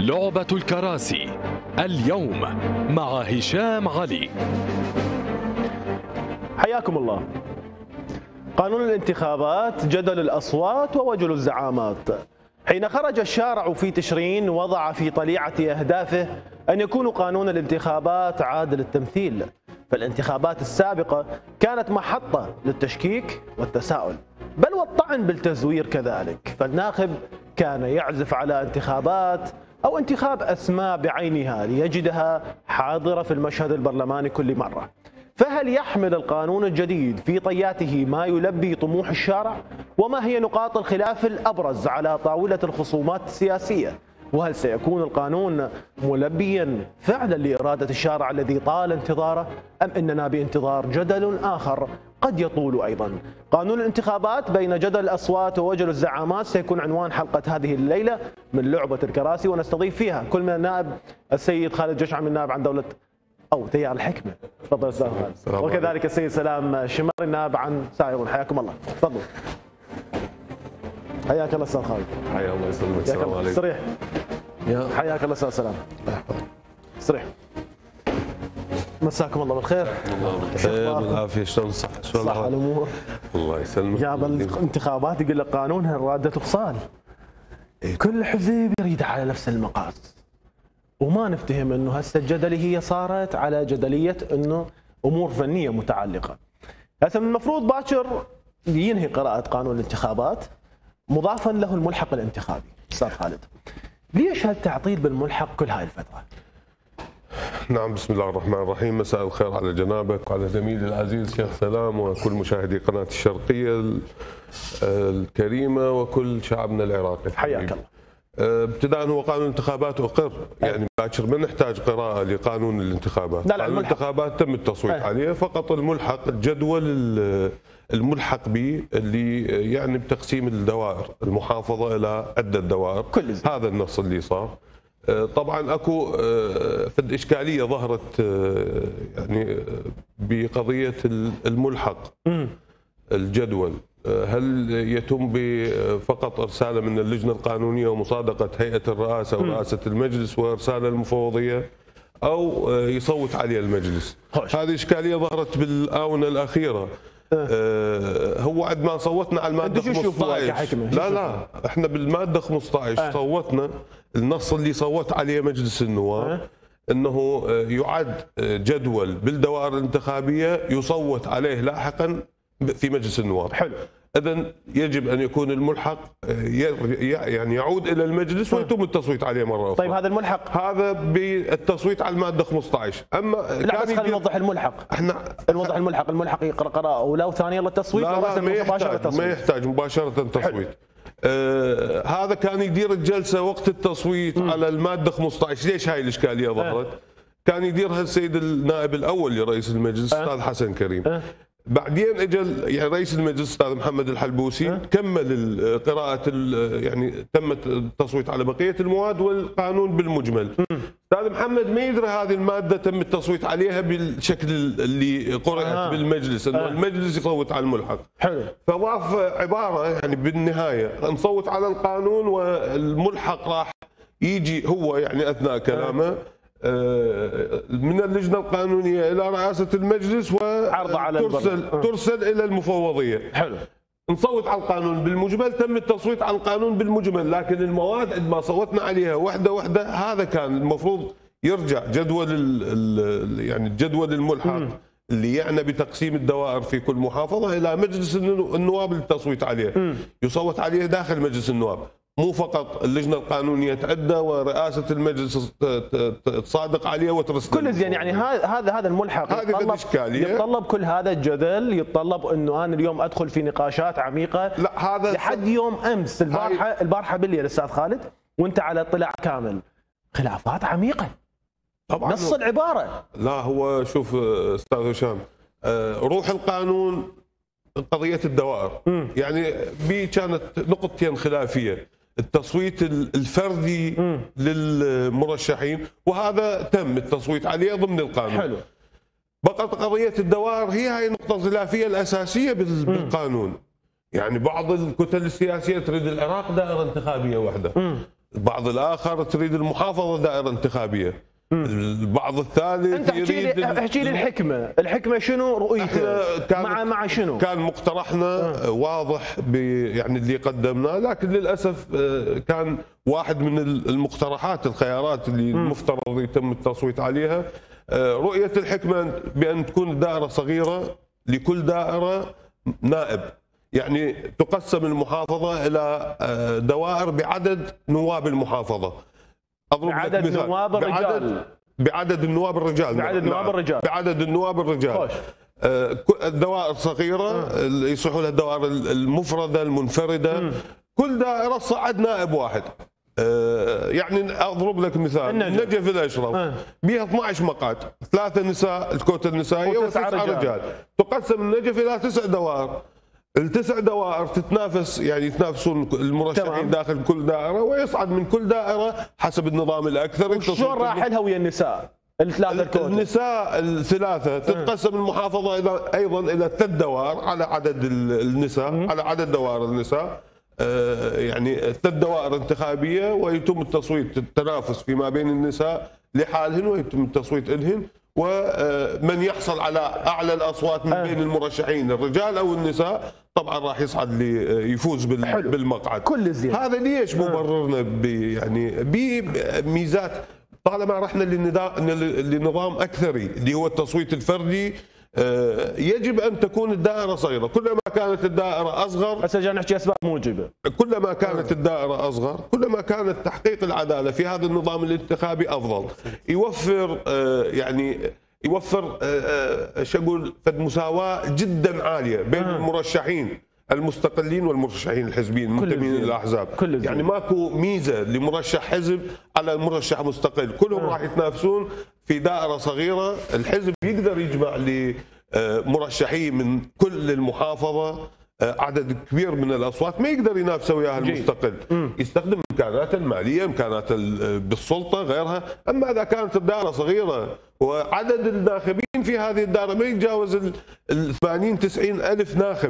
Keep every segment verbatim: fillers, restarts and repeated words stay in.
لعبة الكراسي اليوم مع هشام علي. حياكم الله. قانون الانتخابات، جدل الأصوات ووجل الزعامات. حين خرج الشارع في تشرين وضع في طليعة أهدافه أن يكون قانون الانتخابات عادل التمثيل، فالانتخابات السابقة كانت محطة للتشكيك والتساؤل، بل والطعن بالتزوير كذلك، فالناخب كان يعزف على انتخابات أو انتخاب أسماء بعينها ليجدها حاضرة في المشهد البرلماني كل مرة. فهل يحمل القانون الجديد في طياته ما يلبي طموح الشارع؟ وما هي نقاط الخلاف الأبرز على طاولة الخصومات السياسية؟ وهل سيكون القانون ملبيا فعلا لإرادة الشارع الذي طال انتظاره، أم أننا بانتظار جدل آخر قد يطول أيضا؟ قانون الانتخابات بين جدل الأصوات ووجل الزعامات سيكون عنوان حلقة هذه الليلة من لعبة الكراسي، ونستضيف فيها كل من النائب السيد خالد جشعم النائب عن دولة أو تيار الحكمة، تفضل أستاذ خالد، وكذلك السيد سلام شمر النائب عن سائر. حياكم الله، تفضل. حياك الله أستاذ خالد. حيا الله يسلمك. السلام عليكم. استريح. حياك الله أستاذ سلام. استريح. مساكم الله بالخير. الله بالخير بالعافية. شلون الصحة؟ شلون صح الأمور؟ الله يسلمك. جاب الانتخابات يقول لك قانونها رادة فصال. كل حزب يريد على نفس المقاس. وما نفتهم انه هسه الجدليه هي صارت على جدليه انه امور فنيه متعلقه. هسه من المفروض باكر ينهي قراءه قانون الانتخابات مضافا له الملحق الانتخابي. استاذ خالد، ليش هالتعطيل بالملحق كل هاي الفتره؟ نعم، بسم الله الرحمن الرحيم. مساء الخير على جنابك وعلى زميلي العزيز شيخ سلام وكل مشاهدي قناه الشرقيه الكريمه وكل شعبنا العراقي. حياك الله. ابتداء هو قانون الانتخابات اقر، يعني باكر ما نحتاج قراءه لقانون الانتخابات. لا لا، قانون الانتخابات تم التصويت أه. عليه، فقط الملحق الجدول الملحق به اللي يعني بتقسيم الدوائر المحافظه الى عده دوائر، كل هذا النص اللي صار. طبعا اكو فد اشكاليه ظهرت يعني بقضيه الملحق الجدول. هل يتم فقط ارساله من اللجنه القانونيه ومصادقه هيئه الرئاسه ورئاسه المجلس وارساله المفوضيه، او يصوت عليه المجلس؟ خوش. هذه اشكاليه ظهرت بالاونه الاخيره. أه. هو عند ما صوتنا على الماده خمسة عشر، لا لا احنا بالماده خمسة عشر أه. صوتنا النص اللي صوت عليه مجلس النواب أه. انه يعد جدول بالدوائر الانتخابيه يصوت عليه لاحقا في مجلس النواب. حلو. اذا يجب ان يكون الملحق يعني يعود الى المجلس ويتم التصويت عليه مره اخرى. طيب هذا الملحق هذا بالتصويت على الماده خمسة عشر. اما لا بس خلينا نوضح الملحق. احنا نوضح الملحق، الملحق يقرا قراءه اولى وثانيه للتصويت. لا لا ما يحتاج ما يحتاج مباشره تصويت. آه هذا كان يدير الجلسه وقت التصويت م. على الماده خمسة عشر. ليش هاي الاشكاليه ظهرت؟ أه. كان يديرها السيد النائب الاول لرئيس المجلس أه. استاذ حسن كريم. أه. بعدين اجى يعني رئيس المجلس استاذ محمد الحلبوسي أه؟ كمل قراءه يعني تم التصويت على بقيه المواد والقانون بالمجمل. م. استاذ محمد ما يدري هذه الماده تم التصويت عليها بالشكل اللي قرات أه. بالمجلس، انه أه. المجلس يصوت على الملحق. حلو. فضاف عباره يعني بالنهايه نصوت على القانون والملحق راح يجي هو يعني اثناء كلامه أه. من اللجنه القانونيه الى رئاسه المجلس وعرض على ترسل أه. ترسل الى المفوضيه. حلو. نصوت على القانون بالمجمل، تم التصويت على القانون بالمجمل، لكن المواد عندما صوتنا عليها وحده وحده هذا كان المفروض يرجع جدول ال يعني الجدول الملحق م. اللي يعني بتقسيم الدوائر في كل محافظه الى مجلس النواب للتصويت عليه. م. يصوت عليه داخل مجلس النواب، مو فقط اللجنه القانونيه تعدى ورئاسه المجلس تصادق عليه وترسل. كل زين يعني هذا هذا هذا الملحق يتطلب يتطلب كل هذا الجدل، يتطلب انه انا اليوم ادخل في نقاشات عميقه. لا هذا لحد يوم امس البارحه البارحه بالليل استاذ خالد وانت على اطلاع كامل، خلافات عميقه طبعا نص العباره. لا هو شوف استاذ هشام، روح القانون قضيه الدوائر م. يعني بي كانت نقطتين خلافيه، التصويت الفردي م. للمرشحين وهذا تم التصويت عليه ضمن القانون. حلو. بقت قضيه الدوائر هي هاي النقطه الخلافيه الاساسيه بالقانون. م. يعني بعض الكتل السياسيه تريد العراق دائره انتخابيه واحده. م. البعض الاخر تريد المحافظه دائره انتخابيه. البعض الثالث انت احكي لي احكي لي الحكمه، الحكمه شنو رؤيته مع مع شنو؟ كان مقترحنا آه. واضح يعني اللي قدمناه، لكن للاسف كان واحد من المقترحات الخيارات اللي م. المفترض يتم التصويت عليها رؤيه الحكمه بان تكون الدائره صغيره، لكل دائره نائب، يعني تقسم المحافظه الى دوائر بعدد نواب المحافظه. بعدد نواب الرجال بعدد النواب الرجال بعدد نواب الرجال بعدد النواب الرجال الدوائر صغيره يصيحوا لها الدوائر المفرده المنفرده. م. كل دائره صعد نائب واحد. يعني اضرب لك مثال، النجف الاشرف بها اثني عشر مقعد، ثلاثه نساء الكوتا النسائيه وتسعه رجال. رجال تقسم النجف الى تسع دوائر. التسع دوائر تتنافس، يعني يتنافسون المرشحين تمام. داخل كل دائره، ويصعد من كل دائره حسب النظام الاكثر. شلون راح لها ويا النساء؟ الثلاثه الكوتا النساء الثلاثه تتقسم المحافظه ايضا الى ثلاث دوائر على عدد النساء م. على عدد دوائر النساء. آه يعني ثلاث دوائر انتخابيه، ويتم التصويت التنافس فيما بين النساء لحالهن، ويتم التصويت الهن، ومن يحصل على اعلى الاصوات من بين المرشحين الرجال او النساء طبعا راح يصعد ليفوز بالمقعد. كل زين. هذا ليش مبررنا يعني بميزات، طالما رحنا لنظام اكثري اللي هو التصويت الفردي، يجب ان تكون الدائره صغيره. كلما كانت الدائره اصغر، هسه جاي نحكي اسباب موجبه، كلما كانت الدائره اصغر كلما كانت تحقيق العداله في هذا النظام الانتخابي افضل. يوفر يعني يوفر شو اقول فد مساواه جدا عاليه بين المرشحين المستقلين والمرشحين الحزبيين المنتمين للاحزاب. يعني ماكو ميزه لمرشح حزب على مرشح مستقل، كلهم راح يتنافسون في دائره صغيره. الحزب يقدر يجمع لمرشحين من كل المحافظه عدد كبير من الاصوات ما يقدر ينافسه وياها المستقل، يستخدم امكاناته الماليه، امكاناته بالسلطه غيرها. اما اذا كانت الدائره صغيره وعدد الناخبين في هذه الدائره ما يتجاوز ال ثمانين تسعين الف ناخب،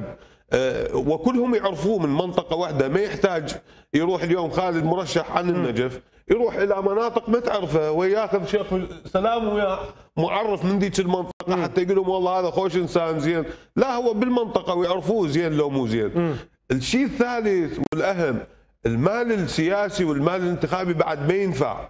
وكلهم يعرفوه من منطقه واحده، ما يحتاج يروح اليوم خالد مرشح عن النجف يروح الى مناطق ما تعرفه وياخذ شيخ سلام ويا معرف من ذيك المنطقه حتى يقول لهم والله هذا خوش انسان زين، لا هو بالمنطقه ويعرفوه زين لو مو زين. الشيء الثالث والاهم، المال السياسي والمال الانتخابي بعد ما ينفع.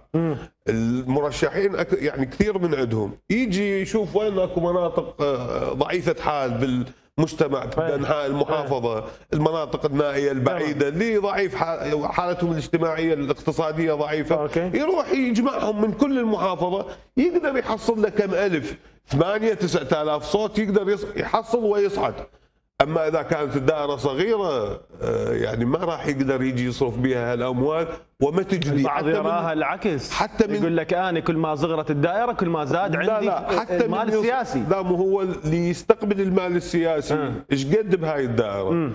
المرشحين يعني كثير من عندهم يجي يشوف وين اكو مناطق ضعيفه حال بال مجتمع بانحاء المحافظه، المناطق النائيه البعيده اللي ضعيف حالتهم الاجتماعيه الاقتصاديه ضعيفه، يروح يجمعهم من كل المحافظه، يقدر يحصل له كم الف، ثمانية تسعة آلاف صوت يقدر يحصل ويصعد. اما اذا كانت الدائره صغيره يعني ما راح يقدر يجي يصرف بها هالاموال وما تجدي. البعض يراها العكس، حتى من يقول لك انا كل ما صغرت الدائره كل ما زاد عندي لا لا حتى المال السياسي. لا مو هو اللي يستقبل المال السياسي ايش قد بهاي الدائره؟ مم.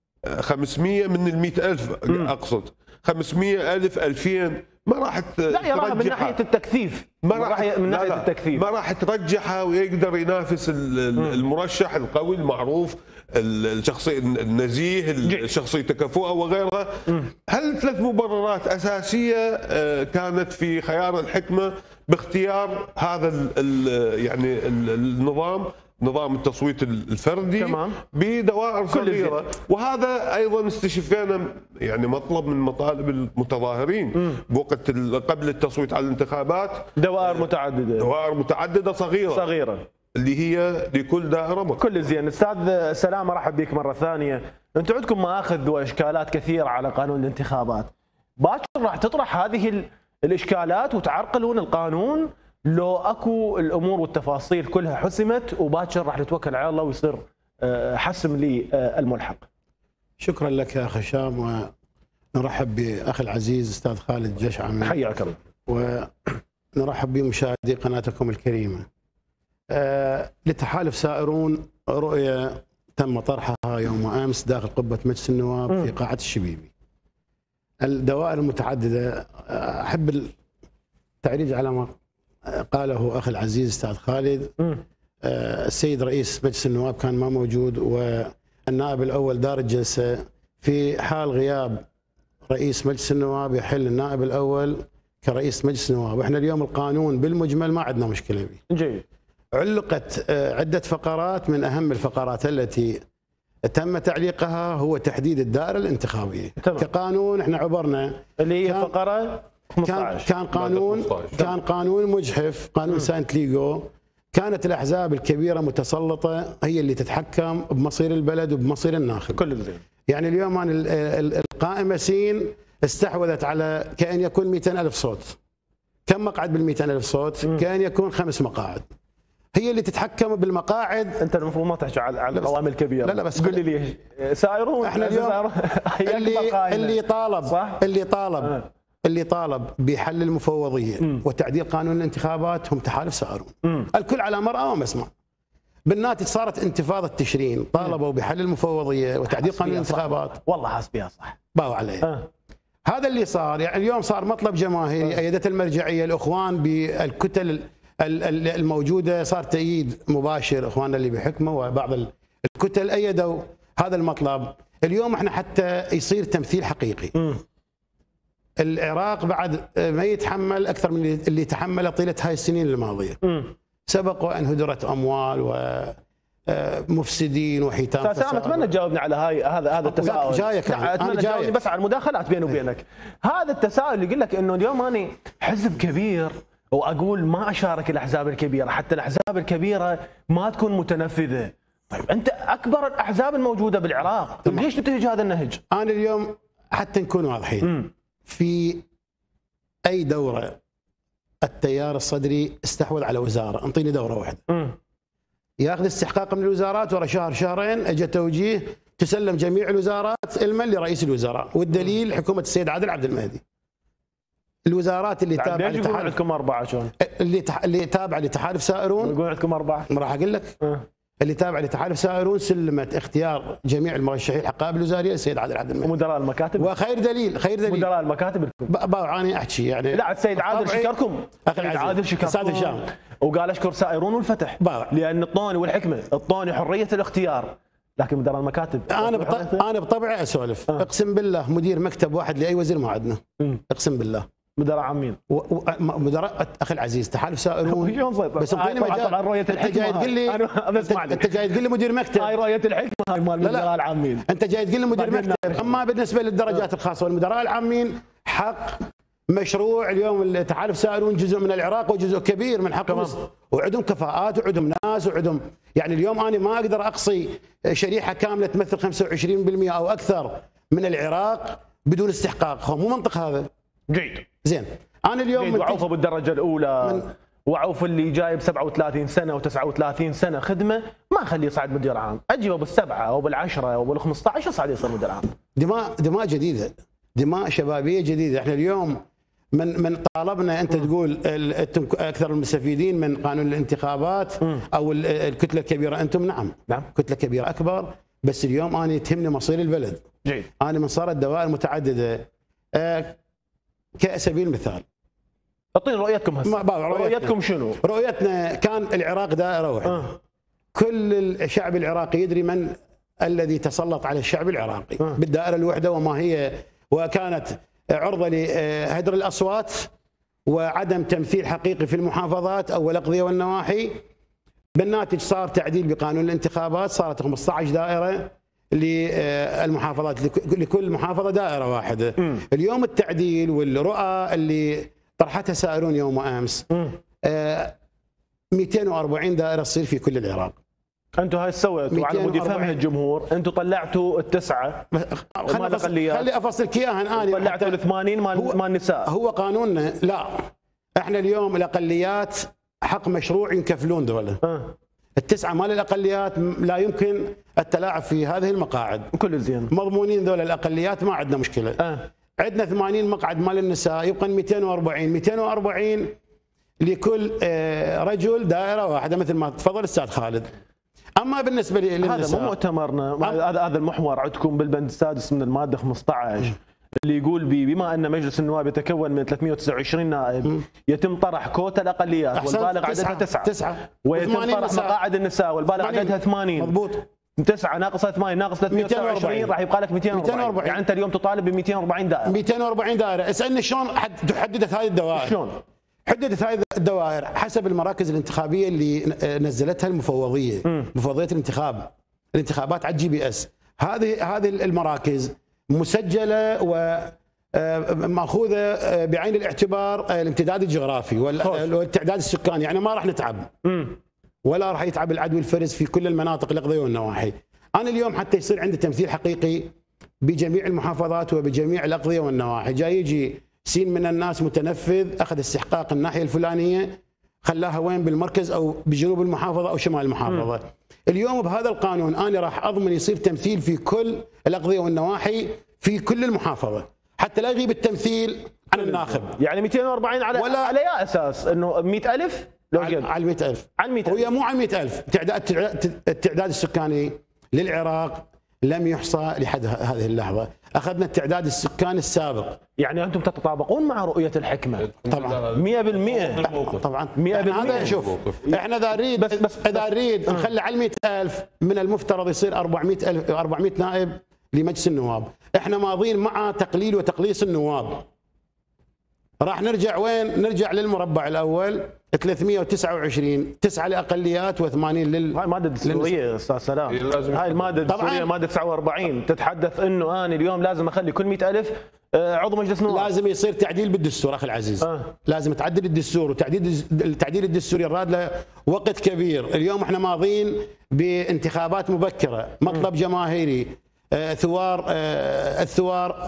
خمسمية من المئة ألف اقصد، خمسمية ألف ألفين ما راح لا يراها من ناحيه التكثيف، ما راح من ناحيه التكثيف ما راح ترجحها ويقدر ينافس المرشح القوي المعروف الشخصي النزيه الشخصي تكفؤه وغيرها. هل ثلاث مبررات اساسيه كانت في خيار الحكمه باختيار هذا ال يعني النظام، نظام التصويت الفردي تمام. بدوائر صغيره، وهذا ايضا استشفينا يعني مطلب من مطالب المتظاهرين م. بوقت قبل التصويت على الانتخابات، دوائر متعدده دوائر متعدده صغيره صغيره اللي هي لكل دائره مكان. كل زين. استاذ سلام ارحب بك مره ثانيه. انتم عندكم مآخذ واشكالات كثيره على قانون الانتخابات، باكر راح تطرح هذه الاشكالات وتعرقلون القانون لو اكو الامور والتفاصيل كلها حسمت وباكر راح نتوكل على الله ويصير حسم للملحق؟ شكرا لك يا اخ هشام، ونرحب باخي العزيز استاذ خالد جشعمي. حياك الله. ونرحب بمشاهدي قناتكم الكريمه. أه لتحالف سائرون رؤيه تم طرحها يوم امس داخل قبه مجلس النواب م. في قاعه الشبيبي. الدوائر المتعدده، احب التعريج على ما قاله اخي العزيز استاذ خالد. م. السيد رئيس مجلس النواب كان ما موجود، والنائب الاول دار الجلسه في حال غياب رئيس مجلس النواب يحل النائب الاول كرئيس مجلس النواب. احنا اليوم القانون بالمجمل ما عندنا مشكله به. جيد. علقت عده فقرات، من اهم الفقرات التي تم تعليقها هو تحديد الدائره الانتخابيه. تمام. كقانون احنا عبرنا اللي هي فقره خمسة عشر. كان كان قانون كان قانون مجحف، قانون سانت ليغو. كانت الاحزاب الكبيره متسلطه هي اللي تتحكم بمصير البلد وبمصير الناخب. كل زين. يعني اليوم أنا القائمه سين استحوذت على كأن يكون مئتين ألف صوت. كم مقعد بال مئتين ألف صوت؟ م. كأن يكون خمس مقاعد. هي اللي تتحكم بالمقاعد. انت المفروض ما تحكي على القوائم الكبيره. لا لا بس قول لي ليش سائرون. احنا اليوم اللي اللي طالب صح؟ اللي طالب آه. اللي طالب بحل المفوضيه م. وتعديل قانون الانتخابات هم تحالف سائرون. م. الكل على مرأى ومسمع. بالناتج صارت انتفاضه تشرين، طالبوا بحل المفوضيه وتعديل قانون الانتخابات. والله حاسبيها صح. باوا عليه. آه. هذا اللي صار. يعني اليوم صار مطلب جماهيري. آه. ايدت المرجعيه الاخوان بالكتل الموجوده، صار تأييد مباشر اخواننا اللي بحكمه، وبعض الكتل ايدوا هذا المطلب. اليوم احنا حتى يصير تمثيل حقيقي. م. العراق بعد ما يتحمل اكثر من اللي تحمله طيله هاي السنين الماضيه. م. سبق وان هدرت اموال ومفسدين وحيتان فساد. انا اتمنى تجاوبني على هاي هذا هذا التساؤل. جايك اتمنى تجاوبني بس على المداخلات بيني وبينك. هذا التساؤل اللي يقول لك انه اليوم انا حزب كبير واقول ما اشارك الاحزاب الكبيره، حتى الاحزاب الكبيره ما تكون متنفذه. طيب انت اكبر الاحزاب الموجوده بالعراق، طيب ليش تنتهج هذا النهج؟ انا اليوم حتى نكون واضحين، م. في اي دوره التيار الصدري استحوذ على وزاره، انطيني دوره واحده. م. ياخذ استحقاق من الوزارات، ورا شهر شهرين اجى توجيه تسلم جميع الوزارات علما لرئيس الوزراء، والدليل حكومه السيد عادل عبد المهدي. الوزارات اللي تابعه لتحالف عندكم اربعه شلون؟ اللي تح... اللي تابعه لتحالف سائرون يقول عندكم اربعه. راح اقول لك. أه. اللي تابعه لتحالف سائرون سلمت اختيار جميع المرشحين الحقائب الوزاريه للسيد عادل عبد المهدي. ومدراء المكاتب. وخير دليل خير دليل مدراء المكاتب لكم. باوعاني احكي يعني. لا السيد عادل شكركم. السيد عادل شكركم. استاذ هشام. وقال اشكر سائرون والفتح. باوع. لان الطوني والحكمه، الطوني حريه الاختيار. لكن مدراء المكاتب انا بط... انا بطبعي اسولف. أه. اقسم بالله مدير مكتب واحد لاي وزير ما عندنا. م. اقسم بالله. مدراء عامين. و... و... مدراء اخي العزيز تحالف سائرون. بس انطيني مجال. رؤيه الحكمه. انت جاي تقول لي انا بسمع لك. انت جاي تقول لي مدير مكتب. هاي رؤيه الحكمه هاي مال المدراء العامين. انت جاي تقول لي مدير مكتب. اما بالنسبه للدرجات الخاصه والمدراء العامين حق مشروع. اليوم تحالف سائرون جزء من العراق وجزء كبير من حقهم، وعندهم كفاءات وعندهم ناس وعندهم يعني اليوم انا ما اقدر اقصي شريحه كامله تمثل خمسة وعشرين بالمئة او اكثر من العراق بدون استحقاق. مو منطق هذا. جيد. زين. انا اليوم وعوفه بالدرجه الاولى، وعوف اللي جايب سبعة وثلاثين سنه وتسعة وثلاثين سنه خدمه ما اخليه يصعد مدير عام، اجيبه بالسبعه او بالعشره او بالخمسة عشر صعد يصير مدير عام. دماء دماء جديده، دماء شبابيه جديده. احنا اليوم من من طالبنا انت م. تقول انتم اكثر المستفيدين من قانون الانتخابات م. او الكتله الكبيره انتم. نعم نعم كتله كبيره اكبر، بس اليوم انا تهمني مصير البلد. جيد. انا من صارت دوائر متعدده. أه كسبيل المثال اعطيني رؤيتكم هسه. رؤيتكم شنو؟ رؤيتنا كان العراق دائره واحده. أه. كل الشعب العراقي يدري من الذي تسلط على الشعب العراقي أه. بالدائره الوحده، وما هي وكانت عرضه لهدر الاصوات وعدم تمثيل حقيقي في المحافظات او الاقضيه والنواحي. بالناتج صار تعديل بقانون الانتخابات، صارت خمسة عشر دائره للمحافظات، لكل محافظه دائره واحده. م. اليوم التعديل والرؤى اللي طرحتها سائرون يوم امس آه مئتين وأربعين دائره تصير في كل العراق. انتم هاي سويتوا وعلى مود يفهمها الجمهور، انتم طلعتوا التسعه خلي الاقليات، خلي افصل لك اياها الان. طلعتوا ال ثمانين مال مال النساء. هو قانوننا لا، احنا اليوم الاقليات حق مشروع ينكفلون دولة. أه. التسعه مال الاقليات لا يمكن التلاعب في هذه المقاعد. كل زين مضمونين ذول الاقليات، ما عندنا مشكله. أه. عندنا ثمانين مقعد مال النساء، يبقى مئتين وأربعين مئتين وأربعين لكل رجل دائره واحده مثل ما تفضل استاذ خالد. اما بالنسبه للنساء هذا مو مؤتمرنا، هذا هذا المحور عندكم بالبند السادس من الماده خمسة عشر اللي يقول بما ان مجلس النواب يتكون من ثلاثمئة وتسعة وعشرين نائب م. يتم طرح كوتا الاقليات والبالغ عددها تسعه تسعه ويتم طرح مقاعد النساء والبالغ عددها ثمانين. مضبوط. تسعة ناقص ثمانية ناقص ثلاثمئة وتسعة وعشرين راح يبقى لك مئتين وأربعين. يعني انت اليوم تطالب ب مئتين وأربعين دائره. مئتين وأربعين دائره، اسالني شلون حددت هذه الدوائر؟ شلون؟ حددت هذه الدوائر حسب المراكز الانتخابيه اللي نزلتها المفوضيه، م. مفوضيه الانتخاب، الانتخابات على الجي بي اس. هذه هذه المراكز مسجله و ماخوذه بعين الاعتبار الامتداد الجغرافي والتعداد السكاني، يعني ما راح نتعب. م. ولا راح يتعب العدو الفرز في كل المناطق الاقضيه والنواحي. انا اليوم حتى يصير عندي تمثيل حقيقي بجميع المحافظات وبجميع الاقضيه والنواحي، جاي يجي سين من الناس متنفذ اخذ استحقاق الناحيه الفلانيه خلاها وين بالمركز او بجنوب المحافظه او شمال المحافظه. م. اليوم بهذا القانون انا راح اضمن يصير تمثيل في كل الاقضيه والنواحي في كل المحافظه، حتى لا يغيب التمثيل عن الناخب. يعني مئتين وأربعين على ولا على اي اساس؟ انه مئة ألف؟ على مئة ألف. على مئة ألف. وهي مو على مئة ألف، تعداد التعداد السكاني للعراق لم يحصى لحد هذه اللحظه، اخذنا التعداد السكاني السابق. يعني انتم تتطابقون مع رؤيه الحكمه؟ طبعا مئة بالمئة. طبعا مئة بالمئة. هذا شوف احنا اذا نريد بس بس اذا نريد نخلي على مئة ألف من المفترض يصير أربعمئة ألف أربعمئة نائب لمجلس النواب، احنا ماضيين مع تقليل وتقليص النواب. راح نرجع وين؟ نرجع للمربع الاول ثلاثمئة وتسعة وعشرين، تسعة للاقليات وثمانين لل هاي الماده الدستوريه استاذ سلام. هاي الماده الدستوريه ماده تسعة وأربعين تتحدث انه انا اليوم لازم اخلي كل مئة ألف عضو مجلس نواب. لازم يصير تعديل بالدستور اخي العزيز. آه. لازم تعدل الدستور، وتعديل التعديل الدستوري يراد له وقت كبير. اليوم احنا ماضيين بانتخابات مبكره، مطلب جماهيري، آه ثوار آه الثوار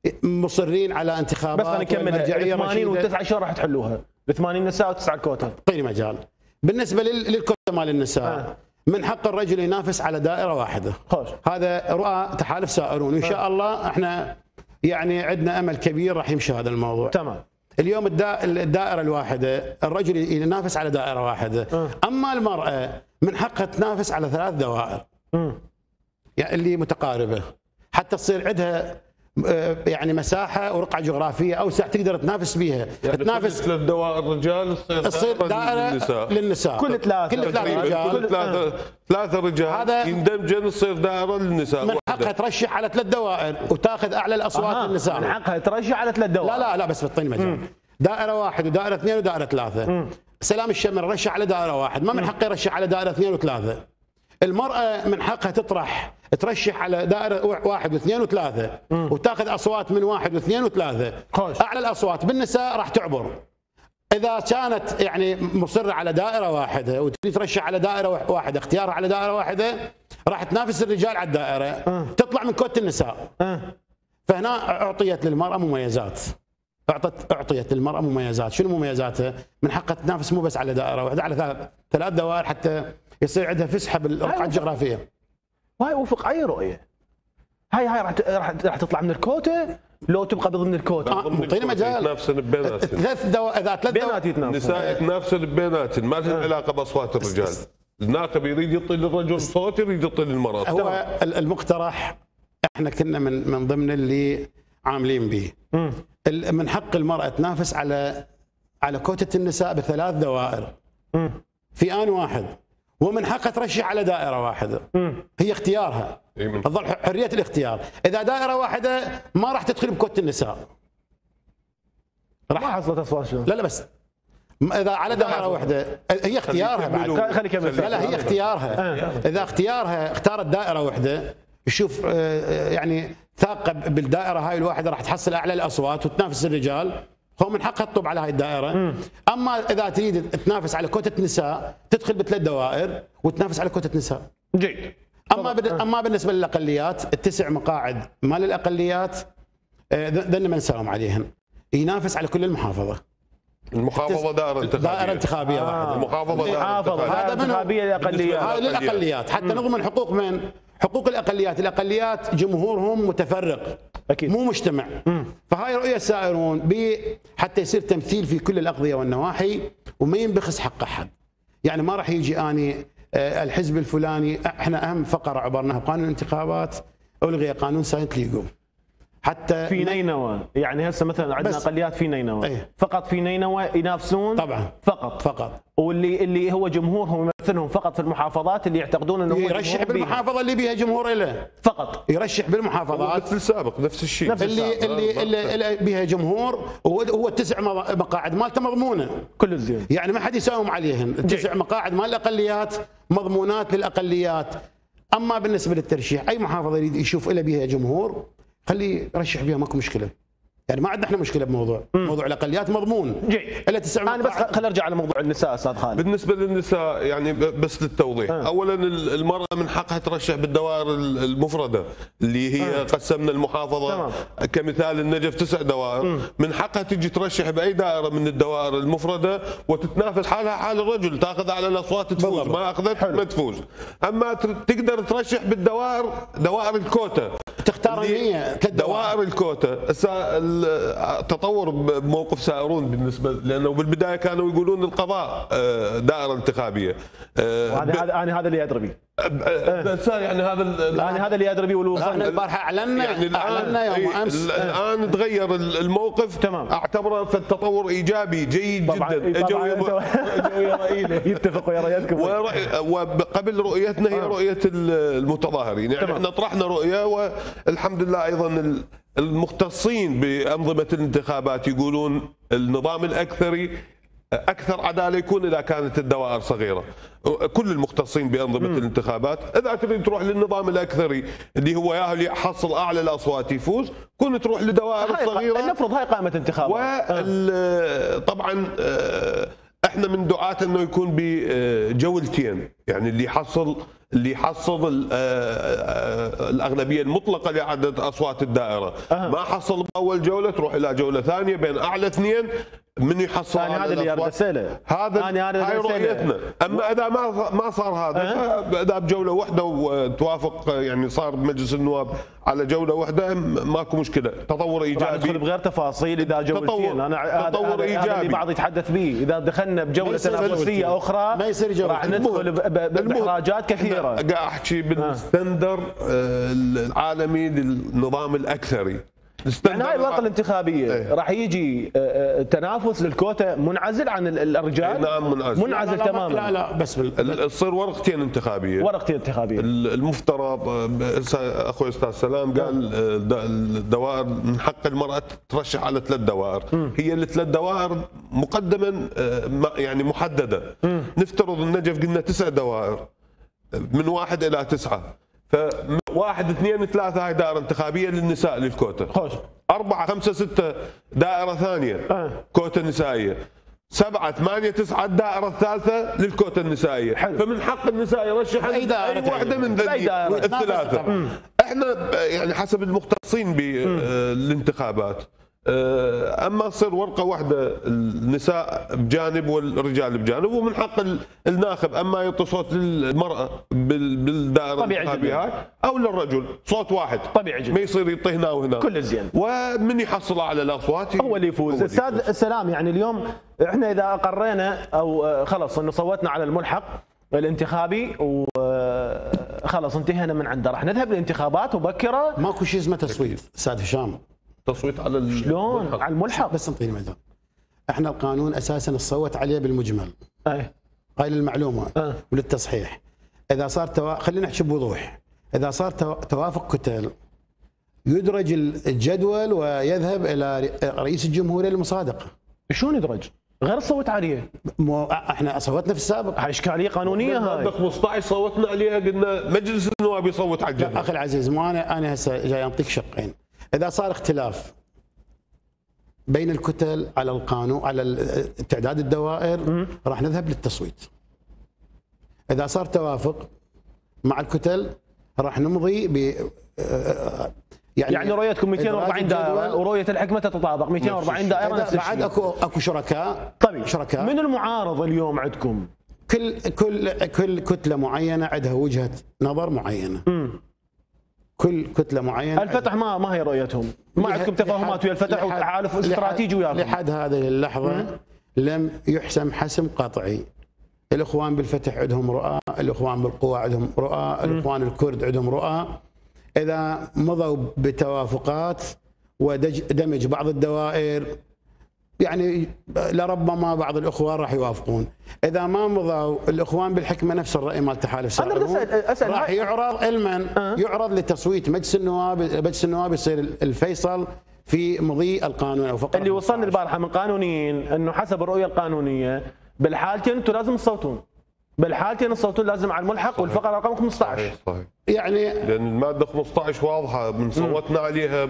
مصرين على انتخابات. بس انا اكمل ثمانين وتسعة شهور راح تحلوها، ب ثمانين نساء وتسعة الكوتا. اعطيني مجال. بالنسبه للكوتا مال النساء آه. من حق الرجل ينافس على دائره واحده. خوش. هذا رؤى تحالف سائرون، وان شاء الله احنا يعني عندنا امل كبير راح يمشي هذا الموضوع. تمام. اليوم الدائره الواحده الرجل ينافس على دائره واحده، آه. اما المراه من حقها تنافس على ثلاث دوائر. م. يعني اللي متقاربه حتى تصير عندها يعني مساحه ورقعه جغرافيه اوسع تقدر تنافس بيها. يعني تنافس ثلاث دوائر رجال تصير دائره للنساء. للنساء كل ثلاثه كل ثلاثه رجال كل ثلاثه ثلاثه رجال يندمجن تصير دائره للنساء. من حقها ترشح على ثلاث دوائر وتاخذ اعلى الاصوات آه. للنساء. من حقها ترشح على ثلاث دوائر. لا لا لا بس بتعطيني مجال. دائره واحد ودائره اثنين ودائره ثلاثه. مم. سلام الشمر رشح على دائره واحد، ما من حقه يرشح على دائره اثنين وثلاثه. المرأة من حقها تطرح ترشح على دائرة واحد واثنين وثلاثة وتاخذ أصوات من واحد واثنين وثلاثة. خوش. أعلى الأصوات بالنساء راح تعبر. إذا كانت يعني مصرة على دائرة واحدة وتريد ترشح على دائرة واحدة، اختيارها على دائرة واحدة راح تنافس الرجال على الدائرة، أه. تطلع من كوت النساء. أه. فهنا أعطيت للمرأة مميزات. أعطت أعطيت للمرأة مميزات، شنو مميزاتها؟ من حقها تنافس مو بس على دائرة واحدة، على ثلاث دوائر حتى يصير عندها فسحه بالرقعه الجغرافيه. هاي وفق اي رؤيه؟ هاي هاي راح راح راح تطلع من الكوتا لو تبقى ضمن الكوتا. اعطينا آه مجال. يتنافسن ببيناتهم. ثلاث دو... اذا ثلاث بينات يتنافسون. النساء يتنافسن ببيناتهم، ما لهم علاقه باصوات الرجال. الناقب يريد يعطي للرجل صوت، يريد يعطي للمراه. هو المقترح احنا كنا من من ضمن اللي عاملين به. من حق المراه تنافس على على كوته النساء بثلاث دوائر. م. في آن واحد، ومن حقها ترشح على دائرة واحدة. م. هي اختيارها. تظل حرية الاختيار. إذا دائرة واحدة ما راح تدخل بكوت النساء. راح ما حصلت أصوات شنو؟ لا لا بس إذا على دائرة واحدة هي اختيارها بعد. خلي كمل. لا لا هي اختيارها. إذا اختيارها اختارت دائرة واحدة، شوف يعني ثاقب بالدائرة هاي الواحدة راح تحصل أعلى الأصوات وتنافس الرجال. هو من حقها تطب على هاي الدائرة. مم. أما إذا تريد تنافس على كوتة نساء تدخل بثلاث دوائر وتنافس على كوتة نساء. جيد. أما بد... أما بالنسبة للأقليات التسع مقاعد مال الأقليات ذن ما نساوم عليهن، ينافس على كل المحافظة. المحافظة دائرة انتخابية. دائرة انتخابية آه. واحدة. المحافظة دائرة هذا انتخابية للأقليات. هذا للأقليات حتى نضمن حقوق من؟ حقوق الأقليات، الأقليات جمهورهم متفرق. أكيد. مو مجتمع. مم. فهاي رؤية سائرون حتى يصير تمثيل في كل الأقضية والنواحي وما ينبخس حق أحد. يعني ما راح يجي أني الحزب الفلاني، احنا أهم فقرة عبرناها بقانون الانتخابات ألغي قانون ساينت ليجو. حتى في نينوى، يعني هسه مثلا عندنا اقليات في نينوى ايه؟ فقط في نينوى ينافسون طبعا فقط فقط، واللي اللي هو جمهورهم يمثلهم فقط في المحافظات اللي يعتقدون انه هو يرشح بالمحافظه اللي بها جمهور له فقط، يرشح بالمحافظات نفس السابق نفس الشيء نفس اللي اللي اللي, اللي بها جمهور، هو هو التسع مقاعد مالته مضمونه كل الزين، يعني ما حد يساوم عليهن، التسع مقاعد مال الاقليات مضمونات للاقليات. اما بالنسبه للترشيح اي محافظه يريد يشوف له بها جمهور خليه يرشح بها، ماكو مشكله، يعني ما عندنا احنا مشكله بموضوع مم. موضوع الاقليات مضمون جيد. الا تسع انا بس خل ارجع على موضوع النساء استاذ خالد. بالنسبه للنساء يعني بس للتوضيح، آه. اولا المراه من حقها ترشح بالدوائر المفرده اللي هي آه. قسمنا المحافظه تمام. كمثال النجف تسع دوائر، مم. من حقها تجي ترشح باي دائره من الدوائر المفرده وتتنافس حالها حال الرجل، تاخذ على الاصوات تفوز، بالضبط. ما اخذت ما تفوز. اما تقدر ترشح بالدوائر دوائر الكوتا، تختار هي دوائر الكوتا. تطور بموقف سائرون بالنسبه، لانه بالبدايه كانوا يقولون القضاء دائره انتخابيه، وهذا انا هذا اللي ادري به بس يعني هذا يعني هذا اللي ادري به والوصول البارحه اعلنا يعني اعلنا يوم امس، الان تغير الموقف تمام، اعتبره في التطور ايجابي جيد جدا. اجوا يا راينا يتفقوا يا رياتكم، وقبل رؤيتنا هي رؤيه المتظاهرين، يعني احنا طرحنا رؤيه والحمد لله ايضا المختصين بأنظمة الانتخابات يقولون النظام الأكثري أكثر عدالة يكون إذا كانت الدوائر صغيرة. كل المختصين بأنظمة م. الانتخابات إذا تريد تروح للنظام الأكثري اللي هو يا اللي يحصل أعلى الأصوات يفوز، كن تروح لدوائر صغيرة. نفرض هاي قائمة انتخابات، وطبعا احنا من دعاة انه يكون بجولتين، يعني اللي يحصل اللي يحصل الاغلبيه المطلقه لعدد اصوات الدائره، أه. ما حصل باول جوله تروح الى جوله ثانيه بين اعلى اثنين من يحصل على هذا اللي ارسله، هذا هاي رؤيتنا. اما اذا ما ما صار هذا، أه. اذا بجوله واحده وتوافق يعني صار بمجلس النواب على جوله واحده ماكو مشكله، تطور ايجابي. ندخل بغير تفاصيل اذا جولتين، انا تطور ايجابي اللي بعض يتحدث به، اذا دخلنا بجوله تنافسيه اخرى ما يصير جوله، راح ندخل باحراجات كثيره. قاعد احكي بالستندر العالمي للنظام الاكثري. يعني هاي الورقه الانتخابيه ايه؟ راح يجي تنافس للكوتا منعزل عن الرجال؟ نعم منعزل منعزل لا لا تماما. لا لا بس تصير ورقتين انتخابيه ورقتين انتخابيه. المفترض اخوي استاذ سلام قال الدوائر من حق المراه ترشح على ثلاث دوائر، م. هي الثلاث دوائر مقدما يعني محدده. م. نفترض النجف قلنا تسع دوائر من واحد الى تسعه، فواحد اثنين ثلاثه هاي دائره انتخابيه للنساء للكوتا، خوش اربعه خمسه سته دائره ثانيه أه. كوتا نسائيه، سبعه ثمانيه تسعه الدائره الثالثه للكوتا النسائيه. حلو. فمن حق النساء يرشح اي دائره واحده من الثلاثه. احنا يعني حسب المختصين بالانتخابات، اما تصير ورقه واحده النساء بجانب والرجال بجانب، ومن حق الناخب اما يعطي صوت للمراه بالدائره الانتخابيه هاي او للرجل صوت واحد طبيعي جدا، ما يصير يعطي هنا وهنا كل الزين، ومن يحصل على الاصوات هو اللي يفوز. استاذ السلام، يعني اليوم احنا اذا اقرينا او خلص انه صوتنا على الملحق الانتخابي وخلص انتهينا من عنده، راح نذهب للانتخابات مبكره، ماكو شيء اسمه تصويت استاذ هشام. تصويت على شلون؟ على الملحق بس انطيني مجال. احنا القانون اساسا نصوت عليه بالمجمل. اي هاي للمعلومه أه. وللتصحيح. اذا صار توا... خلينا نحكي بوضوح، اذا صار تو... توافق كتل يدرج الجدول ويذهب الى رئيس الجمهوريه للمصادقه. شلون يدرج؟ غير صوت عليه. مو احنا صوتنا في السابق. هاي اشكاليه قانونيه هاي. خمسطعش صوتنا عليها، قلنا مجلس النواب يصوت على الجدول. اخي العزيز، ما انا انا هسه جاي انطيك شقين. إذا صار اختلاف بين الكتل على القانون على تعداد الدوائر راح نذهب للتصويت. إذا صار توافق مع الكتل راح نمضي ب يعني يعني رؤيتكم مئتين وأربعين دائرة ورؤية الحكمة تتطابق مئتين وأربعين دائرة نفس الشيء. بعد اكو اكو شركاء. طيب شركاء. من المعارض اليوم عندكم؟ كل كل كل كتلة معينة عندها وجهة نظر معينة. م. كل كتله معينه. الفتح ما ما هي رؤيتهم، ما عندكم تفاهمات ويا الفتح وتحالف استراتيجي وياكم؟ لحد هذه اللحظه م- لم يحسم حسم قطعي. الاخوان بالفتح عندهم رؤى، الاخوان بالقوى عندهم رؤى، الاخوان الكرد عندهم رؤى. اذا مضوا بتوافقات ودمج بعض الدوائر، يعني لربما بعض الاخوان راح يوافقون. اذا ما مضوا الاخوان بالحكمه نفس الراي مال تحالف سائرون راح يعرض علما أه؟ يعرض لتصويت مجلس النواب، مجلس النواب يصير الفيصل في مضي القانون او فقره اللي وصلنا البارحه من قانونيين انه حسب الرؤيه القانونيه بالحالتين انتم لازم تصوتون، بالحالتين الصوتون لازم على الملحق. صحيح. والفقره رقم خمسة عشر. صحيح صحيح. يعني لان الماده خمسة عشر واضحه من صوتنا عليها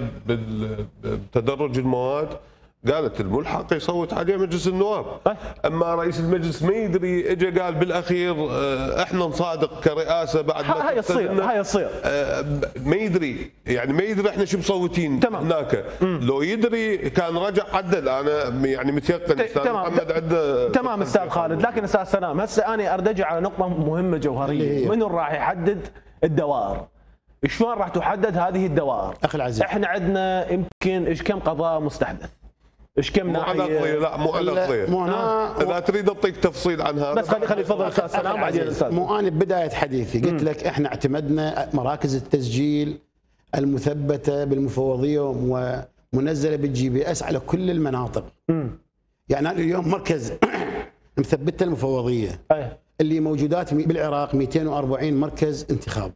بتدرج المواد، قالت الملحق يصوت عليه مجلس النواب. اما رئيس المجلس ما يدري، اجى قال بالاخير احنا نصادق كرئاسه بعد ما هاي تصير هاي تصير ما يدري، يعني ما يدري احنا شو مصوتين هناك. لو يدري كان رجع عدل. انا يعني متيقن استاذ محمد عنده. تمام استاذ خالد، لكن استاذ سلام هسه انا ارجع على نقطه مهمه جوهريه، من راح يحدد الدوائر؟ شلون راح تحدد هذه الدوائر؟ اخي العزيز احنا عندنا يمكن ايش كم قضاء مستحدث، ايش كم ناحيه؟ مو على قضيه، لا مو على قضيه. مو انا اذا تريد اعطيك تفصيل عن هذا بس خلي خلي تفضل استاذ سلام بعدين الاستاذ. مو انا بدايه حديثي قلت لك احنا اعتمدنا مراكز التسجيل المثبته بالمفوضيه ومنزله بالجي بي اس على كل المناطق. م. يعني انا اليوم مركز مثبته المفوضيه أي. اللي موجودات بالعراق مئتين وأربعين مركز انتخاب.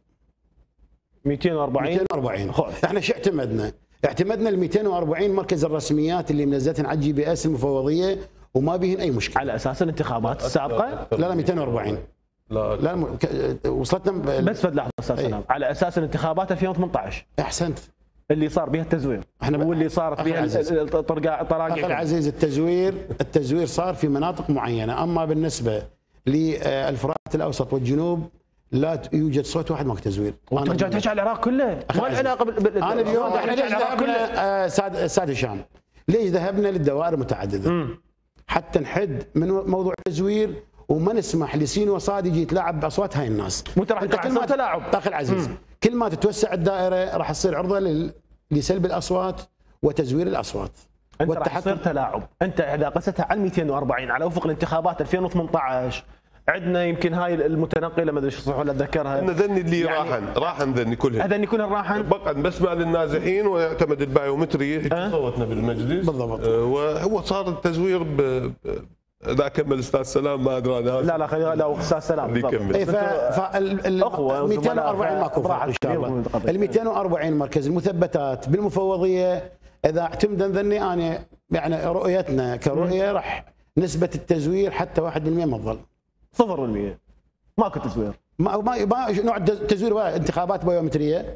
مئتين وأربعين مئتين وأربعين. احنا شو اعتمدنا؟ اعتمدنا ال مئتين وأربعين مركز الرسميات اللي منزلتهم على الجي بي اس المفوضيه وما بيهن اي مشكله. على اساس الانتخابات السابقه؟ لا لا مئتين وأربعين. لا لا م... وصلتنا ب... بس فد لحظه استاذ سلام، على اساس الانتخابات ألفين وثمانية عشر. احسنت. اللي صار بها التزوير احنا ب... واللي صارت بها الطراقيع. اخي العزيز التزوير التزوير صار في مناطق معينه، اما بالنسبه للفرات الاوسط والجنوب لا يوجد صوت واحد ماكو تزوير. وانت جاي تحكي على العراق كله، ما العلاقه بال... بال... انا اليوم احنا ليش ذهبنا ساد استاذ هشام؟ ليش ذهبنا للدوائر المتعدده؟ م. حتى نحد من موضوع التزوير وما نسمح لسين وصاد يجي يتلاعب باصوات هاي الناس. انت كل ما تلاعب اخي العزيز م. كل ما تتوسع الدائره راح تصير عرضه لل... لسلب الاصوات وتزوير الاصوات. انت راح يصير تلاعب. انت اذا قستها على مئتين وأربعين على افق الانتخابات ألفين وثمانية عشر، عندنا يمكن هاي المتنقله ما ادري شو صح ولا اتذكرها. ان ذني اللي يعني راحن راحن ذني كلهم. هذني كلهم راحن. بقى بسمع للنازحين ويعتمد البايومتري. أه؟ صوتنا بالمجلس بالضبط. أه وهو صار التزوير ب اذا كمل استاذ سلام ما ادري انا. لا لا خلينا لا استاذ سلام يكمل. اي فال مئتين وأربعين ماكو فرق ان شاء الله. ال مئتين وأربعين مركز المثبتات بالمفوضيه اذا اعتمد ذني انا يعني رؤيتنا كرؤيه راح نسبه التزوير حتى واحد بالمئة ما تظل. صفر بالمئة ماكو تزوير. ما ما نوع التزوير انتخابات بايومتريه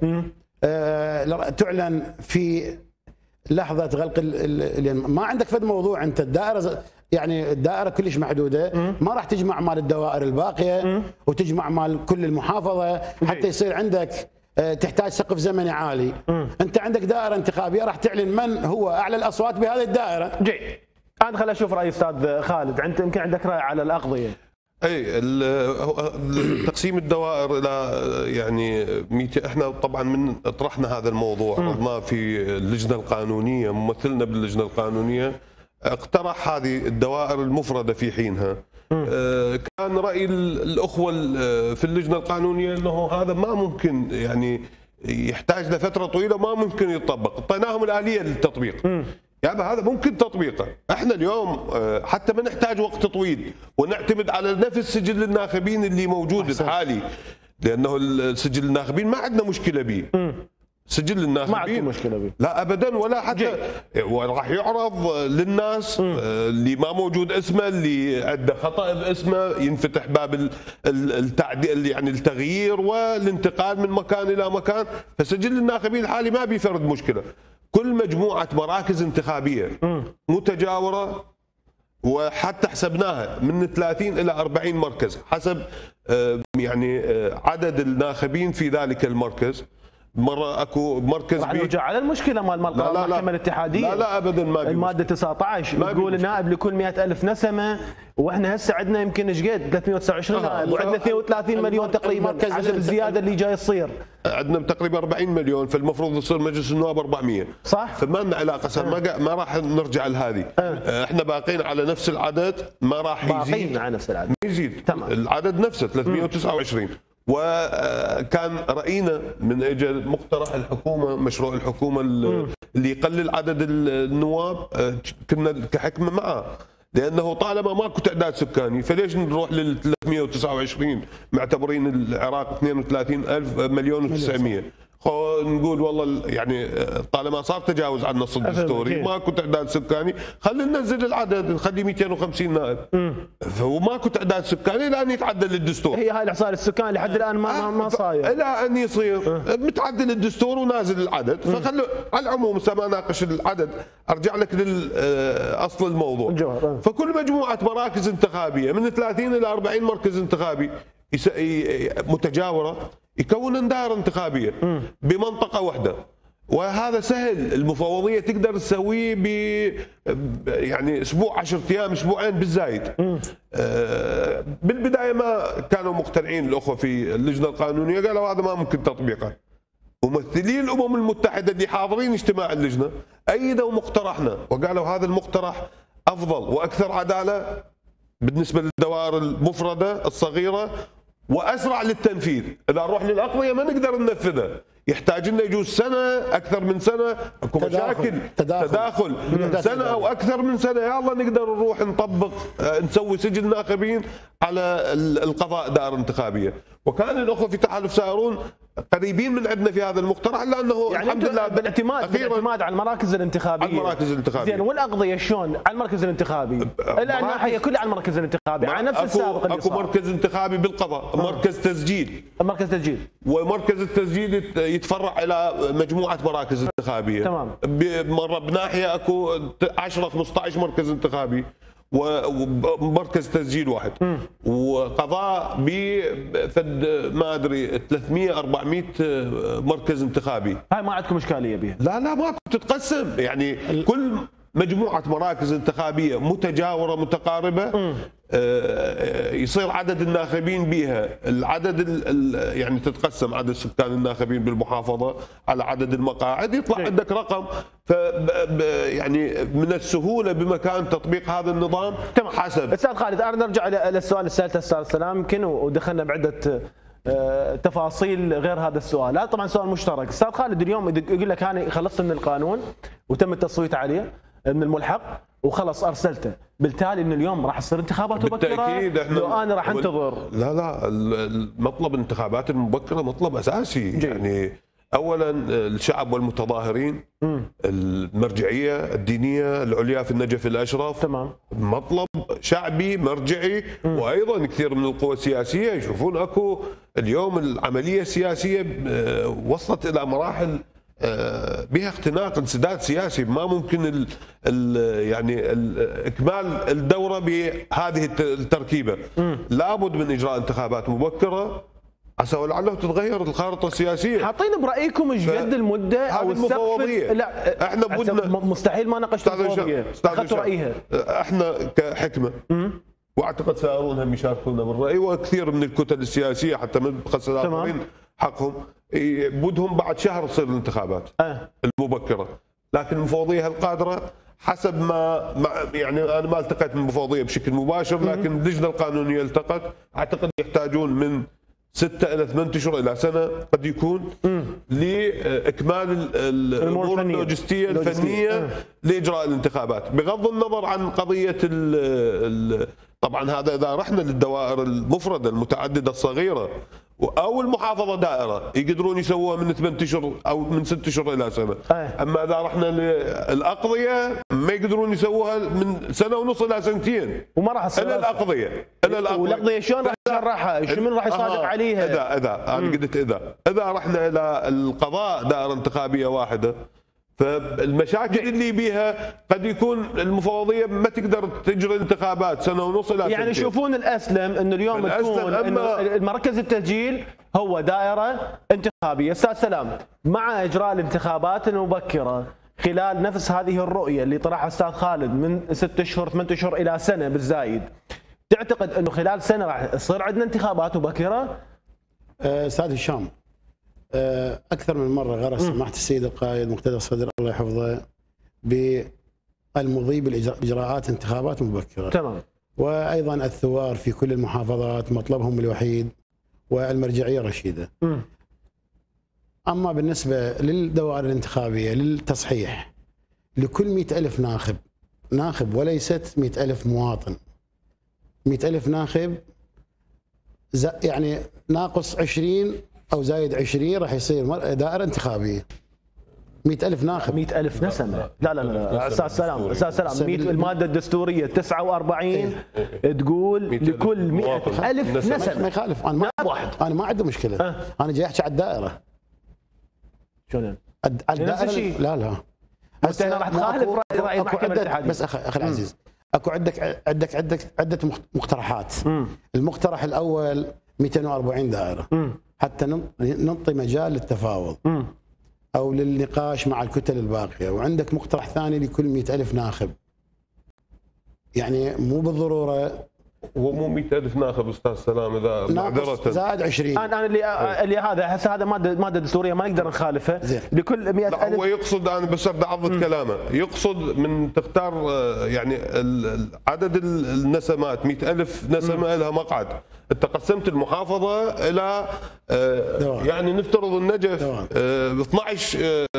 آه تعلن في لحظه غلق ال ما عندك فد موضوع. انت الدائره يعني الدائره كلش محدوده، ما راح تجمع مال الدوائر الباقيه وتجمع مال كل المحافظه حتى يصير عندك آه تحتاج سقف زمني عالي. انت عندك دائره انتخابيه راح تعلن من هو اعلى الاصوات بهذه الدائره. جي انا خليني اشوف راي استاذ خالد. انت يمكن عندك راي على الاقضيه. اي تقسيم الدوائر الى يعني احنا طبعا من طرحنا هذا الموضوع عرضناه في اللجنه القانونيه، ممثلنا باللجنه القانونيه اقترح هذه الدوائر المفرده في حينها. كان راي الاخوه في اللجنه القانونيه انه هذا ما ممكن، يعني يحتاج لفتره طويله ما ممكن يطبق. اعطيناهم الاليه للتطبيق. يعني هذا ممكن تطبيقه. احنا اليوم حتى ما نحتاج وقت طويل ونعتمد على نفس سجل الناخبين اللي موجود الحالي، لانه السجل الناخبين ما عندنا مشكله به. سجل الناخبين ما عندنا مشكله به لا ابدا، ولا حتى وراح يعرض للناس اللي ما موجود اسمه، اللي عنده خطا باسمه ينفتح باب التعديل يعني التغيير والانتقال من مكان الى مكان. فسجل الناخبين الحالي ما بيفرض مشكله. كل مجموعة مراكز انتخابية متجاورة، وحتى حسبناها من ثلاثين إلى أربعين مركز حسب يعني عدد الناخبين في ذلك المركز. مرة اكو مركز راح نرجع على المشكله مال مال المحكمه الاتحاديه. لا لا ابدا ما بي الماده تسعة عشر تقول نائب لكل مئة ألف نسمه، واحنا هسه عندنا يمكن ايش قد ثلاثمئة وتسعة وعشرين نائب وعندنا اثنين وثلاثين مليون تقريبا حسب الزياده اللي جاي تصير. عندنا تقريبا أربعين مليون، فالمفروض يصير مجلس النواب أربعمئة. صح. فما لنا علاقه صار ما ما راح نرجع لهذه. أه. احنا باقين على نفس العدد، ما راح يزيد. باقين على نفس العدد. يزيد تمام. العدد نفسه ثلاثمئة وتسعة وعشرين. وكان راينا من اجى مقترح الحكومه، مشروع الحكومه اللي يقلل عدد النواب كنا كحكمه معه، لانه طالما ماكو تعداد سكاني فليش نروح لل ثلاثمئة وتسعة وعشرين معتبرين العراق اثنين وثلاثين ألف مليون وتسعمئة، نقول والله يعني طالما صار تجاوز على النص الدستوري ماكو تعداد سكاني خلينا ننزل العدد نخلي مئتين وخمسين نائب. فهو ماكو تعداد سكاني لان يتعدل الدستور. هي هاي الاحصاء السكاني لحد الان ما ما صاير الى ان يصير متعدل الدستور ونازل العدد. فخلوا على العموم ما ناقش العدد ارجع لك لاصل الموضوع. الجوهر. فكل مجموعه مراكز انتخابيه من ثلاثين الى أربعين مركز انتخابي متجاوره يكون دائره انتخابيه بمنطقه واحده، وهذا سهل. المفوضيه تقدر تسويه ب يعني اسبوع عشرة ايام اسبوعين بالزايد. آه بالبدايه ما كانوا مقتنعين الاخوه في اللجنه القانونيه، قالوا هذا ما ممكن تطبيقه. ممثلي الامم المتحده اللي حاضرين اجتماع اللجنه ايدوا مقترحنا وقالوا هذا المقترح افضل واكثر عداله بالنسبه للدوائر المفرده الصغيره واسرع للتنفيذ. اذا نروح للاقضيه ما نقدر ننفذها، يحتاج لنا يجوز سنه اكثر من سنه، اكو مشاكل تداخل, تداخل. تداخل. سنه او اكثر من سنه يا الله نقدر نروح نطبق نسوي سجل ناخبين على القضاء دائره انتخابيه. وكان الاخوه في تحالف سائرون قريبين من عندنا في هذا المقترح، لانه يعني الحمد لله بالاعتماد بالاعتماد على المراكز الانتخابيه. على المراكز الانتخابيه زين، والاقضيه شلون على المركز الانتخابي؟ الان الناحيه كلها على المركز الانتخابي على نفس السابق اللي اكو مركز انتخابي بالقضاء، مركز تسجيل، مركز تسجيل، ومركز التسجيل يتفرع الى مجموعه مراكز انتخابيه. تمام. مره بناحيه اكو عشرة خمسة عشر مركز انتخابي ومركز تسجيل واحد. م. وقضاء بفد ما ادري ثلاثمئة أربعمئة مركز انتخابي. هاي ما عندكم اشكاليه بها؟ لا لا ماكو، تتقسم يعني كل مجموعه مراكز انتخابيه متجاوره متقاربه. آه يصير عدد الناخبين بها العدد ال يعني تتقسم عدد سكان الناخبين بالمحافظه على عدد المقاعد، يطلع جي. عندك رقم. ف يعني من السهوله بمكان تطبيق هذا النظام. تمام. حسب استاذ خالد انا نرجع للسؤال اللي سالته استاذ سلام يمكن ودخلنا بعده تفاصيل غير هذا السؤال. لا طبعا سؤال مشترك. استاذ خالد اليوم يقول لك انا خلصت من القانون وتم التصويت عليه من الملحق وخلص ارسلته، بالتالي ان اليوم راح تصير انتخابات مبكره لو انا راح انتظر. لا لا المطلب الانتخابات المبكره مطلب اساسي. جي. يعني اولا الشعب والمتظاهرين، م. المرجعيه الدينيه العليا في النجف الاشرف، تمام، مطلب شعبي مرجعي. م. وايضا كثير من القوى السياسيه يشوفون اكو اليوم العمليه السياسيه وصلت الى مراحل بها اختناق انسداد سياسي، ما ممكن ال ال يعني ال اكمال الدوره بهذه التركيبه. م. لابد من اجراء انتخابات مبكره عسى ولعله تتغير الخارطه السياسيه. حاطين برايكم ايش قد المده او السقف؟ لا احنا بدنا مستحيل ما ناقشت المفوضيه، اخذت رايها. احنا كحكمه م. واعتقد سائرون هم يشاركونا بالراي، وكثير من الكتل السياسيه حتى من الاخرين حقهم بدهم بعد شهر تصير الانتخابات أه. المبكره، لكن المفوضيه القادره حسب ما يعني انا ما التقيت من المفوضيه بشكل مباشر، لكن اللجنه القانونيه التقت، اعتقد يحتاجون من ستة الى ثمانية اشهر الى سنه قد يكون لاكمال الامور اللوجستيه الفنيه لاجراء الانتخابات، بغض النظر عن قضيه ال ال طبعا هذا اذا رحنا للدوائر المفرده المتعدده الصغيره او المحافظه دائره يقدرون يسووها من ثمانية اشهر او من ستة اشهر الى سنه. أيه. اما اذا رحنا للاقضيه ما يقدرون يسووها من سنه ونص الى سنتين، وما راح تصير الا الاقضيه الا الاقضيه. والاقضيه شلون راح يشرحها؟ شو من راح يصادق آه. عليها؟ اذا اذا انا قلت اذا اذا رحنا الى القضاء دائره انتخابيه واحده، فالمشاكل اللي بيها قد يكون المفوضيه ما تقدر تجري انتخابات سنه ونص الى يعني سنتين. يشوفون الاسلم انه اليوم تكون إنه المركز التسجيل هو دائره انتخابيه. استاذ سلام، مع اجراء الانتخابات المبكره خلال نفس هذه الرؤيه اللي طرحها استاذ خالد من ست اشهر ثمان اشهر الى سنه بالزايد، تعتقد انه خلال سنه راح يصير عندنا انتخابات مبكره؟ استاذ هشام، أكثر من مرة غرس سماحة السيد القائد مقتدى الصدر الله يحفظه بالمضي بالإجراءات انتخابات مبكرة. تمام. وأيضا الثوار في كل المحافظات مطلبهم الوحيد والمرجعية رشيدة. م. اما بالنسبه للدوائر الانتخابيه للتصحيح لكل مئة ألف ناخب ناخب وليست مئة ألف مواطن. مئة ألف ناخب يعني ناقص عشرين او زايد عشرين راح يصير دائره انتخابيه. مئة ألف ناخب مئة ألف نسمة. لا لا لا استاذ سلام استاذ سلام الماده الدستوريه تسعة وأربعين تقول لكل مئة ألف نسمة. ما يخالف، انا ما واحد انا ما عندي مشكله. أه. انا جاي احكي على الدائره. شلون؟ الدائره لا لا هسه انا راح تخالف راي راي المحكمه الاتحاديه. بس اخي اخي العزيز اكو عندك عندك عندك عده مقترحات. مم. المقترح الاول مئتين وأربعين دائره. مم. حتى نعطي مجال للتفاوض. مم. او للنقاش مع الكتل الباقيه، وعندك مقترح ثاني لكل مئة ألف ناخب. يعني مو بالضروره هو مو مئة ألف ناخب استاذ سلام اذا معذره زائد عشرين. انا اللي اللي هذا هسه هذا ماده ماده دستوريه ما نقدر نخالفه. لكل مئة ألف. هو يقصد انا بس بدي اعضد كلامه، يقصد من تختار يعني عدد النسمات مئة ألف نسمه لها مقعد. انت قسمت المحافظه الى دوام. يعني نفترض النجف اثنعش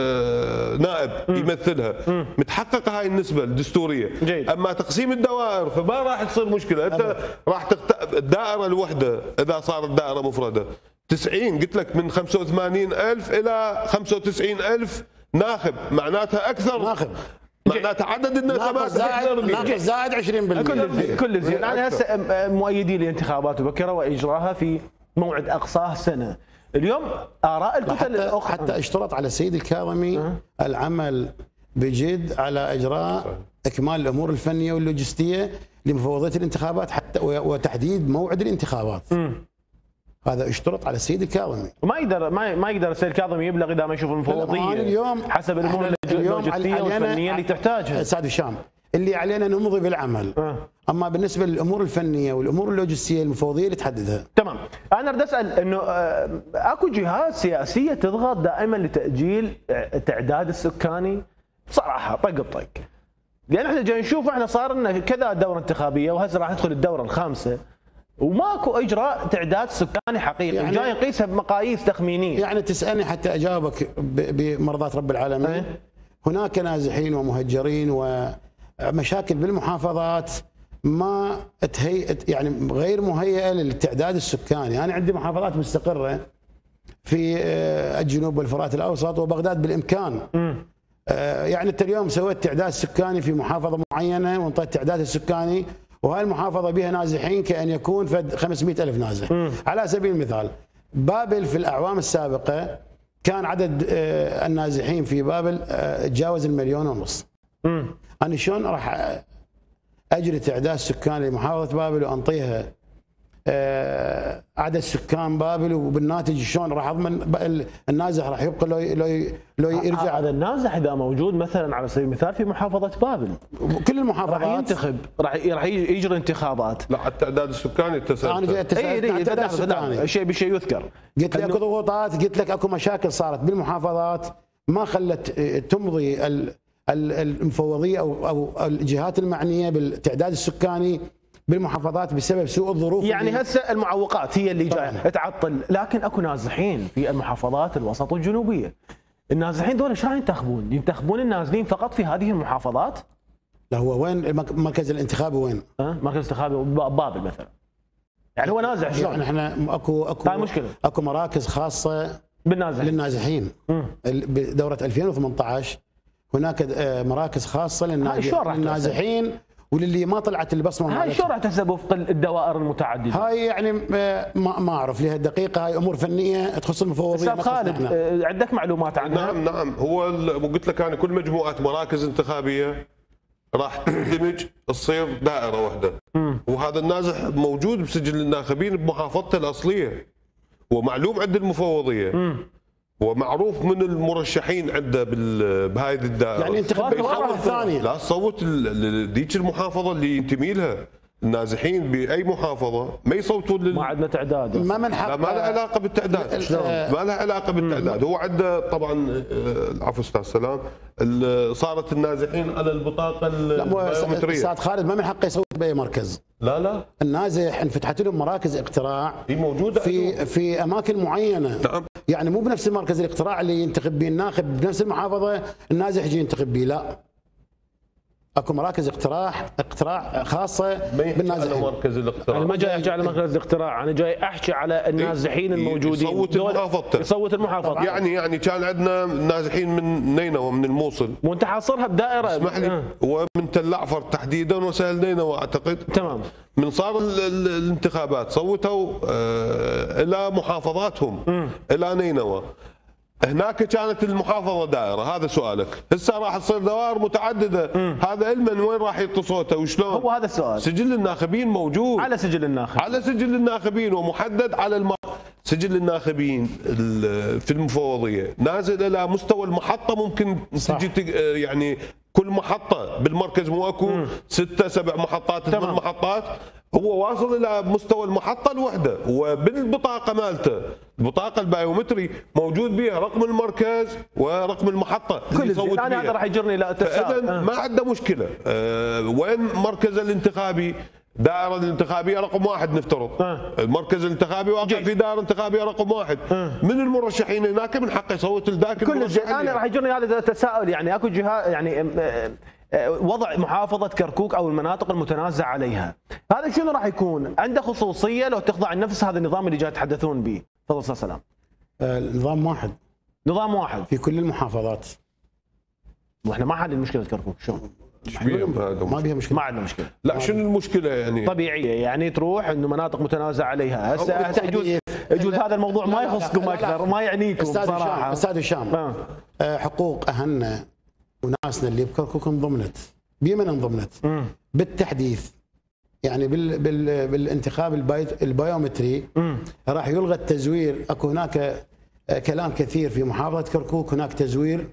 نائب يمثلها. مم. متحققه هاي النسبه الدستوريه. جيد. اما تقسيم الدوائر فما راح تصير مشكله. انت أبدا. راح تخت... الدائره الوحده اذا صارت دائره مفرده تسعين قلت لك من خمسة وثمانين ألف الى خمسة وتسعين ألف ناخب، معناتها اكثر ناخب، معناتها عدد النسبات زائد زائد عشرين بالمئة. كل زين. انا هسه مؤيدي لانتخابات مبكره واجراها في موعد اقصاه سنه. اليوم اراء الكتل الاخرى حتى اشترط على السيد الكاظمي أه. العمل بجد على اجراء اكمال الامور الفنيه واللوجستيه لمفوضيه الانتخابات حتى وتحديد موعد الانتخابات. م. هذا اشترط على السيد الكاظمي. وما يقدر ما, ما يقدر السيد الكاظمي يبلغ اذا ما يشوف المفوضيه اليوم حسب الامور اللوجستيه والفنيه اللي تحتاجها. استاذ هشام اللي علينا نمضي بالعمل. أه. اما بالنسبه للامور الفنيه والامور اللوجستيه المفوضيه اللي تحددها. تمام. انا اريد اسال انه اكو جهات سياسيه تضغط دائما لتاجيل التعداد السكاني؟ بصراحه طق بطق. لان احنا جاي نشوف احنا صار لنا كذا دوره انتخابيه وهسه راح ندخل الدوره الخامسه وماكو اجراء تعداد سكاني حقيقي. يعني جاي نقيسها بمقاييس تخمينيه. يعني تسالني حتى اجاوبك بمرضات رب العالمين. أه؟ هناك نازحين ومهجرين ومشاكل بالمحافظات ما تهيئت يعني غير مهيئه للتعداد السكاني. انا يعني عندي محافظات مستقره في الجنوب والفرات الاوسط وبغداد بالامكان. م. يعني انت اليوم سويت تعداد سكاني في محافظه معينه وانطيت تعداد السكاني وهاي المحافظه بها نازحين كان يكون فد خمسمئة ألف نازح. م. على سبيل المثال بابل في الاعوام السابقه كان عدد النازحين في بابل تجاوز المليون ونص. م. انا شلون راح اجري تعداد سكاني لمحافظه بابل وانطيها عدد سكان بابل وبالناتج شلون راح اضمن النازح راح يبقى لو لو لو يرجع؟ هذا النازح اذا موجود مثلا على سبيل المثال في محافظه بابل كل المحافظات راح ينتخب راح راح يجري انتخابات. لا التعداد السكاني التسلسل. انا جاي التعداد شيء بشيء يذكر. قلت لك اكو ضغوطات، قلت لك اكو مشاكل صارت بالمحافظات ما خلت تمضي المفوضيه او او الجهات المعنيه بالتعداد السكاني بالمحافظات بسبب سوء الظروف. يعني هسه المعوقات هي اللي جايه تعطل، لكن اكو نازحين في المحافظات الوسط والجنوبيه. النازحين دول ايش راح ينتخبون؟ ينتخبون النازلين فقط في هذه المحافظات؟ لا هو وين المركز الانتخابي وين؟ ها مركز الانتخابي بابل مثلا. يعني هو نازح شلون؟ يعني احنا اكو اكو مشكله اكو مراكز خاصه بالنازحين للنازحين. بدوره ألفين وثمانية عشر هناك مراكز خاصه للنازحين وللي ما طلعت البصمه. هاي شو راح تحسب وفق الدوائر المتعدده؟ هاي يعني ما ما اعرف لها الدقيقه، هاي امور فنيه تخص المفوضيه. استاذ خالد عندك معلومات عنها؟ نعم نعم. هو قلت لك انا كل مجموعه مراكز انتخابيه راح تندمج تصير دائره واحده. م. وهذا النازح موجود بسجل الناخبين بمحافظته الاصليه ومعلوم عند المفوضيه. م. ومعروف من المرشحين عنده بهاي الدائره. يعني انتخابات الثانيه لا تصوت ذيك المحافظه اللي ينتمي لها. النازحين باي محافظه ما يصوتون لل... ما عندنا تعداد. ما من حق. لا ما له علاقه بالتعداد. ما له علاقه بالتعداد. هو عنده طبعا العفو استاذ سلام صارت النازحين على البطاقه البيومتريه. استاذ خالد ما من حقه يصوت باي مركز. لا لا النازح انفتحت لهم مراكز اقتراع هي موجوده في في اماكن معينه. نعم. يعني مو بنفس المركز الاقتراع اللي ينتخب به الناخب بنفس المحافظه النازح يجي ينتخب به، لا. اكو مراكز اقتراع اقتراع خاصه بالنازحين. مركز الاقتراع انا ما جاي احكي على مركز الاقتراع، انا جاي احكي على النازحين الموجودين. يصوت المحافظه يصوت المحافظه. يعني يعني كان عندنا نازحين من نينوى من الموصل، وانت حاصرها بدائره. اسمح لي. آه. ومن تل اعفر تحديدا وسهل نينوى اعتقد. تمام. من صار ال ال الانتخابات صوتوا آه الى محافظاتهم م. الى نينوى. هناك كانت المحافظه دائره، هذا سؤالك. هسه راح تصير دوائر متعدده، م. هذا علما وين راح يعطي صوته وشلون؟ هو هذا السؤال. سجل الناخبين موجود على سجل الناخبين، على سجل الناخبين ومحدد على الم... سجل الناخبين في المفوضيه نازل الى مستوى المحطه. ممكن تجي يعني كل محطه بالمركز مو اكو ستة سبع محطات ثمان محطات، هو واصل الى مستوى المحطه الوحده. وبالبطاقه مالته البطاقه البايومتري موجود بها رقم المركز ورقم المحطه اللي يصوت بها. انا هذا راح يجرني لتساؤل. اذا ما عنده مشكله. أه وين مركز الانتخابي؟ دائرة الانتخابية رقم واحد نفترض. أه. المركز الانتخابي واقع في دائرة انتخابية رقم واحد. أه. من المرشحين هناك من حقه يصوت لذاك المرشح. انا راح يجرني هذا التساؤل. يعني اكو جهات يعني وضع محافظة كركوك او المناطق المتنازع عليها، هذا شنو راح يكون؟ عنده خصوصية لو تخضع نفس هذا النظام اللي جاي يتحدثون به؟ تفضل استاذ سلام. آه النظام واحد. نظام واحد في كل المحافظات. واحنا ما حل مشكلة كركوك شلون؟ ما بيها مشكله. ما عندنا مشكله. لا شنو المشكله يعني؟ طبيعيه يعني تروح انه مناطق متنازع عليها. هسه يجوز يجوز هذا الموضوع ما يخصكم اكثر، ما يعنيكم صراحه. استاذ هشام آه. آه حقوق اهلنا وناسنا اللي بكركوك انضمنت. بمن انضمنت؟ م. بالتحديث. يعني بال بال بالانتخاب البايومتري م. راح يلغى التزوير. اكو هناك كلام كثير في محافظه كركوك، هناك تزوير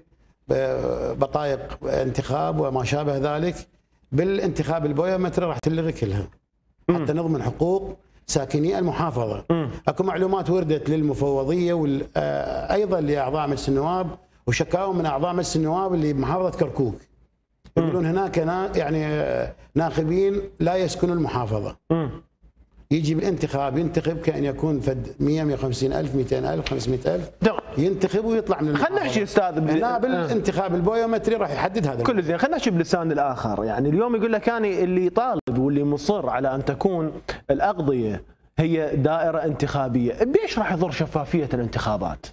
بطايق انتخاب وما شابه ذلك. بالانتخاب البايومتري راح تلغي كلها حتى نضمن حقوق ساكني المحافظه. م. اكو معلومات وردت للمفوضيه وايضا لاعضاء مجلس النواب وشكاوى من اعضاء مجلس النواب اللي بمحافظه كركوك يقولون هناك يعني ناخبين لا يسكنوا المحافظه. م. يجي بالانتخاب ينتخب كأن يكون فد مئة مئة وخمسين ألف مئتين ألف خمسمئة ألف ينتخب ويطلع من المحافظة. خلينا نحكي استاذ هنا بالانتخاب البايومتري راح يحدد هذا كل زين. خلينا نحكي بلسان الاخر. يعني اليوم يقول لك انا اللي طالب واللي مصر على ان تكون الاقضيه هي دائره انتخابيه، بيش راح يضر شفافيه الانتخابات؟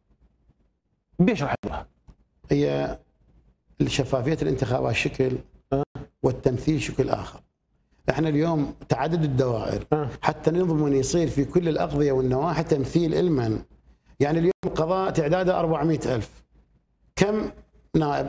بيش راح يضرها؟ هي شفافيه الانتخابات شكل والتمثيل شكل اخر. احنا اليوم تعدد الدوائر حتى نضمن يصير في كل الاقضيه والنواحي تمثيل المن. يعني اليوم القضاء تعداده أربعمئة ألف. كم نائب؟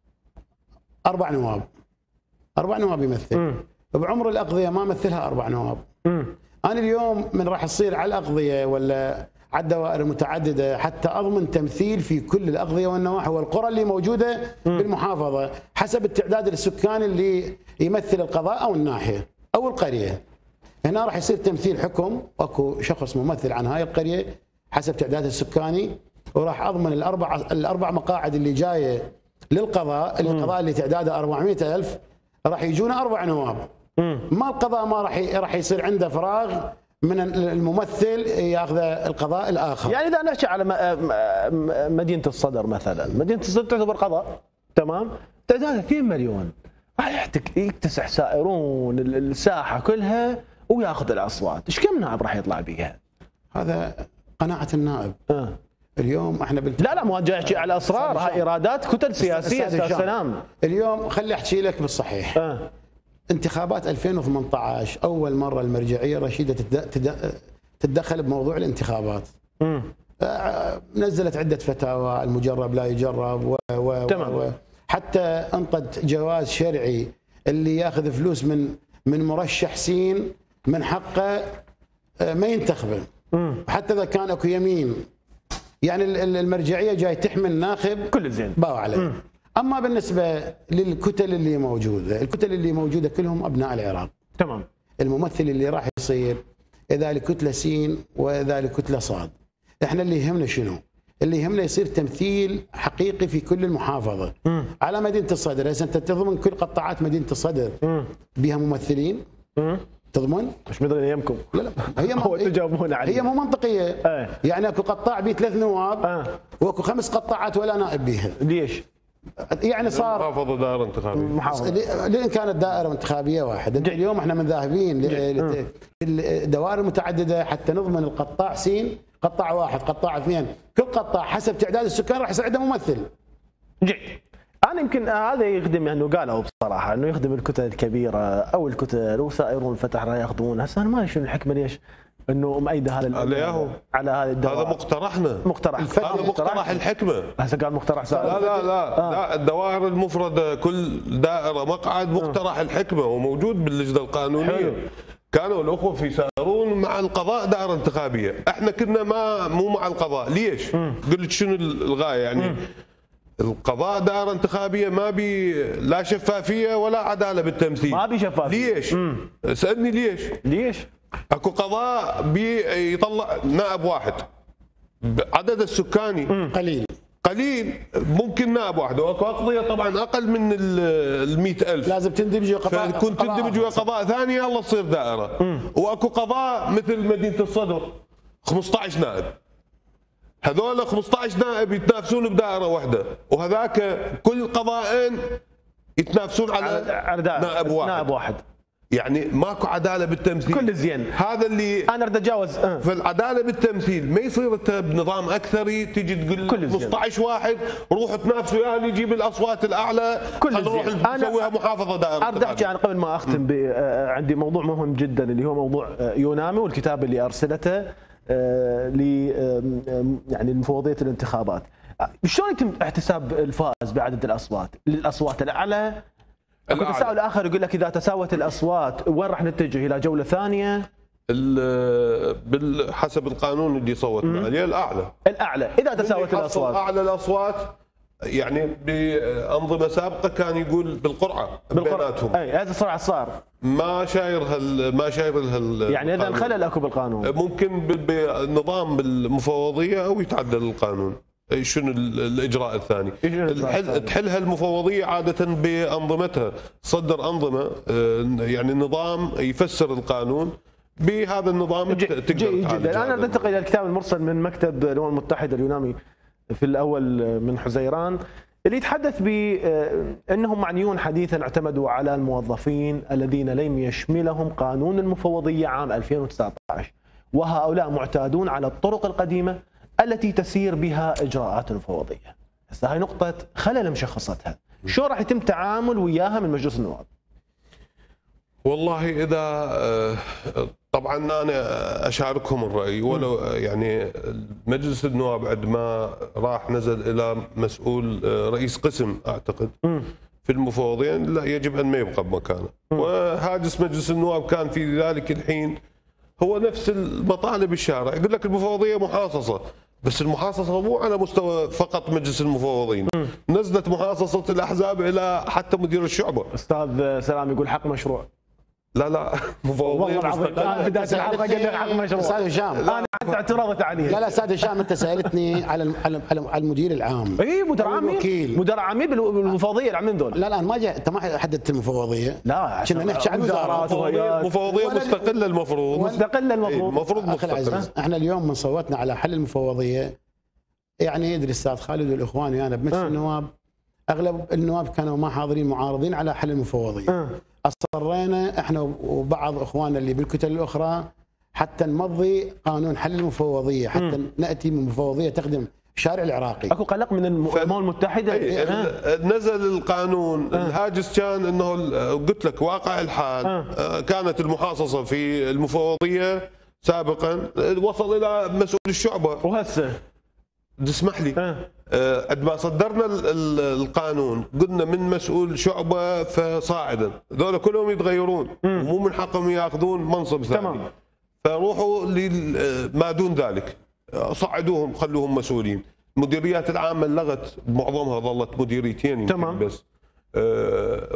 اربع نواب. اربع نواب يمثل. م. بعمر الاقضيه ما مثلها اربع نواب. م. انا اليوم من راح يصير على الاقضيه ولا على الدوائر المتعدده حتى اضمن تمثيل في كل الاقضيه والنواحي والقرى اللي موجوده م. بالمحافظه حسب التعداد السكاني اللي يمثل القضاء او الناحيه او القريه. هنا راح يصير تمثيل حكم، اكو شخص ممثل عن هاي القريه حسب تعدادها السكاني، وراح اضمن الاربع الاربع مقاعد اللي جايه للقضاء، القضاء اللي تعداده أربعمئة ألف راح يجونا اربع نواب. ما القضاء ما راح راح يصير عنده فراغ من الممثل ياخذ القضاء الاخر. يعني اذا نحكي على مدينه الصدر مثلا، مدينه الصدر تعتبر قضاء تمام؟ تعدادها اثنين مليون. راح يكتسح سائرون الساحه كلها وياخذ الاصوات، ايش كم نائب راح يطلع بيها؟ هذا قناعه النائب. أه. اليوم احنا بالت... لا لا مو جاي احكي على اسرار، هاي ارادات كتل سياسيه استاذ سلام. اليوم خلي احكي لك بالصحيح. أه. انتخابات ألفين وثمانية عشر اول مره المرجعيه الرشيده تتدخل بموضوع الانتخابات. م. نزلت عده فتاوى، المجرب لا يجرب و, و... تمام. و... حتى انطت جواز شرعي اللي ياخذ فلوس من من مرشح سين من حقه ما ينتخبه حتى اذا كان اكو يمين. يعني المرجعيه جاي تحمل ناخب كل زين باو عليه. مم. اما بالنسبه للكتل اللي موجوده، الكتل اللي موجوده كلهم ابناء العراق. تمام. الممثل اللي راح يصير اذا لكتله سين واذا لكتله صاد. احنا اللي يهمنا شنو؟ اللي يهمنا يصير تمثيل حقيقي في كل المحافظه. م. على مدينه الصدر، هسه انت تضمن كل قطاعات مدينه الصدر م. بها ممثلين؟ م. تضمن؟ مش مدري ايامكم. لا لا هي هو تجاوبون عليه. هي مو منطقيه. ايه. يعني اكو قطاع به ثلاث نواب اه. واكو خمس قطاعات ولا نائب بيها. ليش؟ يعني صار محافظه دائره انتخابيه. محافظه لين كانت دائره انتخابيه واحده. اليوم احنا من ذاهبين الدوائر المتعدده حتى نضمن القطاع سين، قطاع واحد، قطاع اثنين، كل قطاع حسب تعداد السكان راح يصير عنده ممثل. جيد. انا يمكن هذا يخدم انه قالوا بصراحه انه يخدم الكتل الكبيره او الكتل وسائرون الفتح راح ياخذون. هسه انا ما ادري شنو الحكمه ليش انه مأيده هذا على على هذا الدوائر. هذا مقترحنا. مقترح هذا مقترح الحكمه. هسه قال مقترح سائر. لا لا لا, آه. لا الدوائر المفرده كل دائره مقعد مقترح الحكمه وموجود باللجنه القانونيه. حلو. كانوا الاخوه في سائرون مع القضاء دائره انتخابيه، احنا كنا ما مو مع القضاء. ليش؟ قلت شنو الغايه يعني؟ م. القضاء دائره انتخابيه ما بي لا شفافيه ولا عداله بالتمثيل. ما بي شفافيه. ليش؟ مم. سألني ليش؟ ليش؟ اكو قضاء بيطلع نائب واحد، عدد السكاني مم. قليل قليل ممكن نائب واحد، واكو اقضيه طبعا اقل من ال مئة ألف لازم تندمج قضاء، فكنت تندمج ويا قضاء ثاني يلا تصير دائره. مم. واكو قضاء مثل مدينه الصدر خمسة عشر نائب، هذول خمسة عشر نائب يتنافسون بدائره واحده، وهذاك كل قضاءين يتنافسون على, على نائب واحد. نائب واحد يعني ماكو عداله بالتمثيل. كل زين. هذا اللي انا اريد اتجاوز. أه. فالعداله بالتمثيل ما يصير انت بنظام اكثري تجي تقول خمسة عشر واحد روحوا تنافسوا يا اللي يجيب الاصوات الاعلى خلينا نروح نسويها محافظه دائره. اريد احكي عن قبل ما اختم عندي موضوع مهم جدا اللي هو موضوع يونامي والكتاب اللي ارسلته ل يعني المفوضيه الانتخابات. شلون يتم احتساب الفائز بعدد الاصوات؟ للاصوات الاعلى. اكو تساؤل اخر يقول لك اذا تساوت الاصوات وين راح نتجه؟ الى جوله ثانيه؟ حسب القانون اللي صوتنا عليه الاعلى. الاعلى اذا تساوت الاصوات. اعلى الاصوات يعني بانظمه سابقه كان يقول بالقرعه بيناتهم. اي هذا الصراع صار. ما شاير هال ما شاير هال يعني اذا خلل اكو بالقانون. ممكن بالنظام بالمفوضيه او يتعدل القانون. شنو الاجراء الثاني؟ تحلها المفوضيه عاده بانظمتها، تصدر انظمه يعني نظام يفسر القانون بهذا النظام تقدر جيد جدا. انا بنتقل الى الكتاب المرسل من مكتب الامم المتحده اليونامي في الاول من حزيران اللي يتحدث بانهم معنيون حديثا اعتمدوا على الموظفين الذين لم يشملهم قانون المفوضيه عام ألفين وتسعة عشر، وهؤلاء معتادون على الطرق القديمه التي تسير بها اجراءات المفوضيه. هسه هاي نقطه خلل مشخصتها، شو راح يتم تعامل وياها من مجلس النواب؟ والله اذا طبعا انا اشاركهم الراي، ولو يعني مجلس النواب عندما راح نزل الى مسؤول رئيس قسم اعتقد في المفوضيه لا يجب ان ما يبقى بمكانه، وهاجس مجلس النواب كان في ذلك الحين هو نفس المطالب الشارع، يقول لك المفوضيه محاصصه، بس المحاصصه مو على مستوى فقط مجلس المفوضين، نزلت محاصصه الاحزاب الى حتى مدير الشعبه. استاذ سلام يقول حق مشروع. لا لا مفوضيه مستقله. بدايه الحلقه قال لك حق مشروع. استاذ هشام انا حتى اعتراضت عليه. لا لا استاذ هشام انت سالتني على على المدير العام. اي مدير عميد. مدير عميد بالمفوضيه العامين دول. لا لا ما جاء انت ما حددت المفوضيه. لا كنا نحكي عن وزارات مفوضيه مستقله المفروض. مستقله المفروض. المفروض مستقله. احنا اليوم من صوتنا على حل المفوضيه يعني يدري الاستاذ خالد والاخوان ويانا بمجلس النواب اغلب النواب كانوا ما حاضرين معارضين على حل المفوضيه. أه. اصرينا احنا وبعض اخواننا اللي بالكتل الاخرى حتى نمضي قانون حل المفوضيه، حتى م. ناتي من مفوضيه تخدم الشارع العراقي. اكو قلق من الامم المتحده. أه. نزل القانون. أه. الهاجس كان انه قلت لك واقع الحال. أه. كانت المحاصصه في المفوضيه سابقا وصل الى مسؤول الشعبه. وهسه تسمح لي أه. أه عندما صدرنا القانون قلنا من مسؤول شعبه فصاعدا، ذولا كلهم يتغيرون ومو من حقهم ياخذون منصب ثاني. تمام. فروحوا لما دون ذلك صعدوهم خلوهم مسؤولين. المديريات العامه لغت معظمها ظلت مديريتين. تمام. بس أه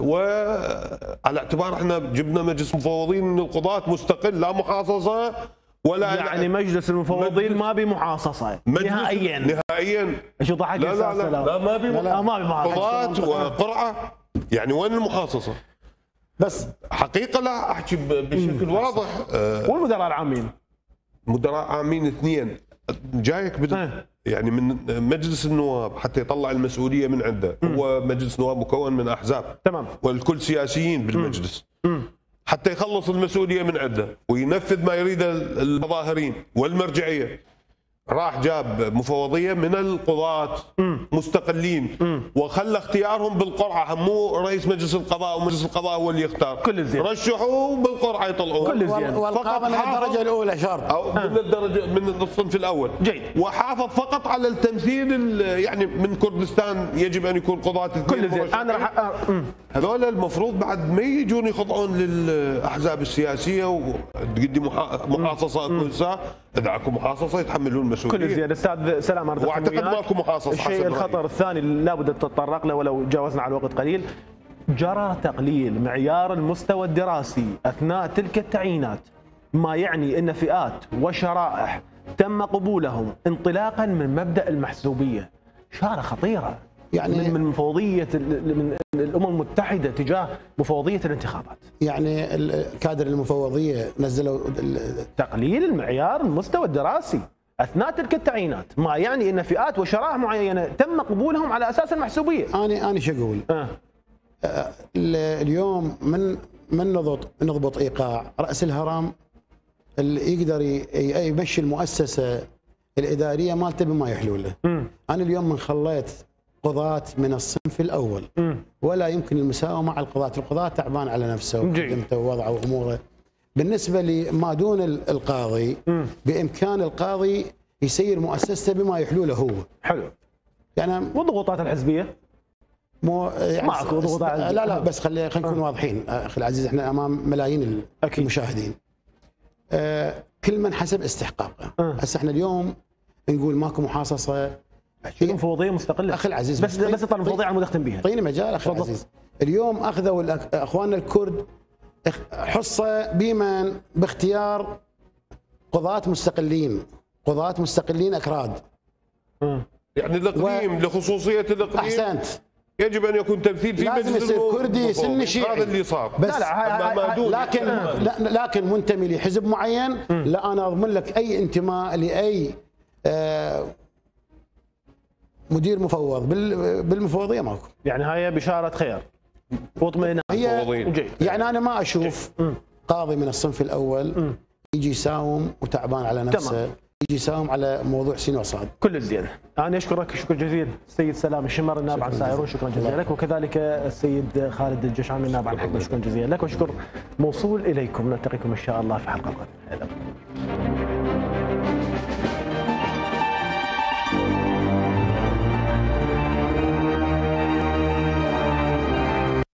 وعلى اعتبار احنا جبنا مجلس مفوضين من القضاة مستقل لا محاصصه ولا يعني مجلس المفوضين ما بمحاصصه نهائيا. نهائيا. شو ضحك لا لا لا, لا ما بي لا ما بمحاصصه. قضاة وقرعه، يعني وين المحاصصه؟ بس حقيقه لا احكي بشكل واضح. آه والمدراء العامين مدراء عامين اثنين جايك بد... آه. يعني من مجلس النواب حتى يطلع المسؤوليه من عنده. م. هو مجلس نواب مكون من احزاب تمام، والكل سياسيين بالمجلس. م. حتى يخلص المسؤوليه من عنده وينفذ ما يريد المظاهرين والمرجعيه. راح جاب مفوضيه من القضاة مستقلين م. وخلى اختيارهم بالقرعه، مو رئيس مجلس القضاء ومجلس القضاء هو اللي يختار. كل زين، رشحوه بالقرعه يطلعوه. كل زين، والقابه من الدرجه الاولى شرط او من الدرجه من الصنف الاول. جيد. وحافظ فقط على التمثيل، يعني من كردستان يجب ان يكون قضاة كل زين. انا راح هذول المفروض بعد ما يجون يخضعون للاحزاب السياسيه وتقدم محاصصه كل ساعه. اذا اكو محاصصه يتحملون المسؤوليه. كل زين استاذ سلام، واعتقد ماكو محاصصه. الشيء الخطر الثاني لابد تتطرق له ولو جاوزنا على الوقت قليل، جرى تقليل معيار المستوى الدراسي اثناء تلك التعيينات، ما يعني ان فئات وشرائح تم قبولهم انطلاقا من مبدا المحسوبيه. شاره خطيره يعني من من مفوضيه من الامم المتحده تجاه مفوضيه الانتخابات. يعني كادر المفوضيه نزلوا تقليل المعيار المستوى الدراسي اثناء تلك التعيينات، ما يعني ان فئات وشرائح معينه تم قبولهم على اساس المحسوبيه. انا انا شو اقول؟ أه. اليوم من من نضبط نضبط ايقاع راس الهرم اللي يقدر يمشي المؤسسه الاداريه مالته بما يحلو له. م. انا اليوم من خليت قضاة من الصنف الاول م. ولا يمكن المساومه مع القضاة، القضاة تعبان على نفسه وقدمته ووضعه واموره. بالنسبه لما دون القاضي م. بامكان القاضي يسير مؤسسته بما يحلو له هو. حلو. يعني والضغوطات الحزبيه؟ مو يعني ماكو ضغوطات. لا لا بس خلي خلينا نكون واضحين اخي العزيز، احنا امام ملايين المشاهدين. آه كل من حسب استحقاقه. هسه احنا اليوم نقول ماكو محاصصه، في مفوضيه مستقله اخي العزيز، بس بس طال المفوضيه على المدخن بها. اعطيني مجال اخي العزيز. اليوم اخذوا اخواننا الكرد حصه بمن باختيار قضاة مستقلين، قضاة مستقلين اكراد. م. يعني الاقليم و... لخصوصيه الاقليم. احسنت. يجب ان يكون تمثيل في لازم يصير كردي سني شيعي. هذا اللي صار. بس لا لا لكن لا لكن منتمي لحزب معين. م. لا انا اضمن لك اي انتماء لاي آه مدير مفوض بالمفوضيه ماكو. يعني هاي بشاره خير واطمئنان. يعني انا ما اشوف م. قاضي من الصنف الاول م. يجي يساوم وتعبان على نفسه. تمام. يجي يساوم على موضوع سين وصاد. كل الزين. انا اشكرك شكر جزيل السيد سلام الشمر النائب عن سائرون، شكرا جزيلا لك، وكذلك السيد خالد الجشعاني النائب عن حكمه، شكرا جزيلا لك، وشكر موصول اليكم. نلتقيكم ان شاء الله في حلقه قادمه.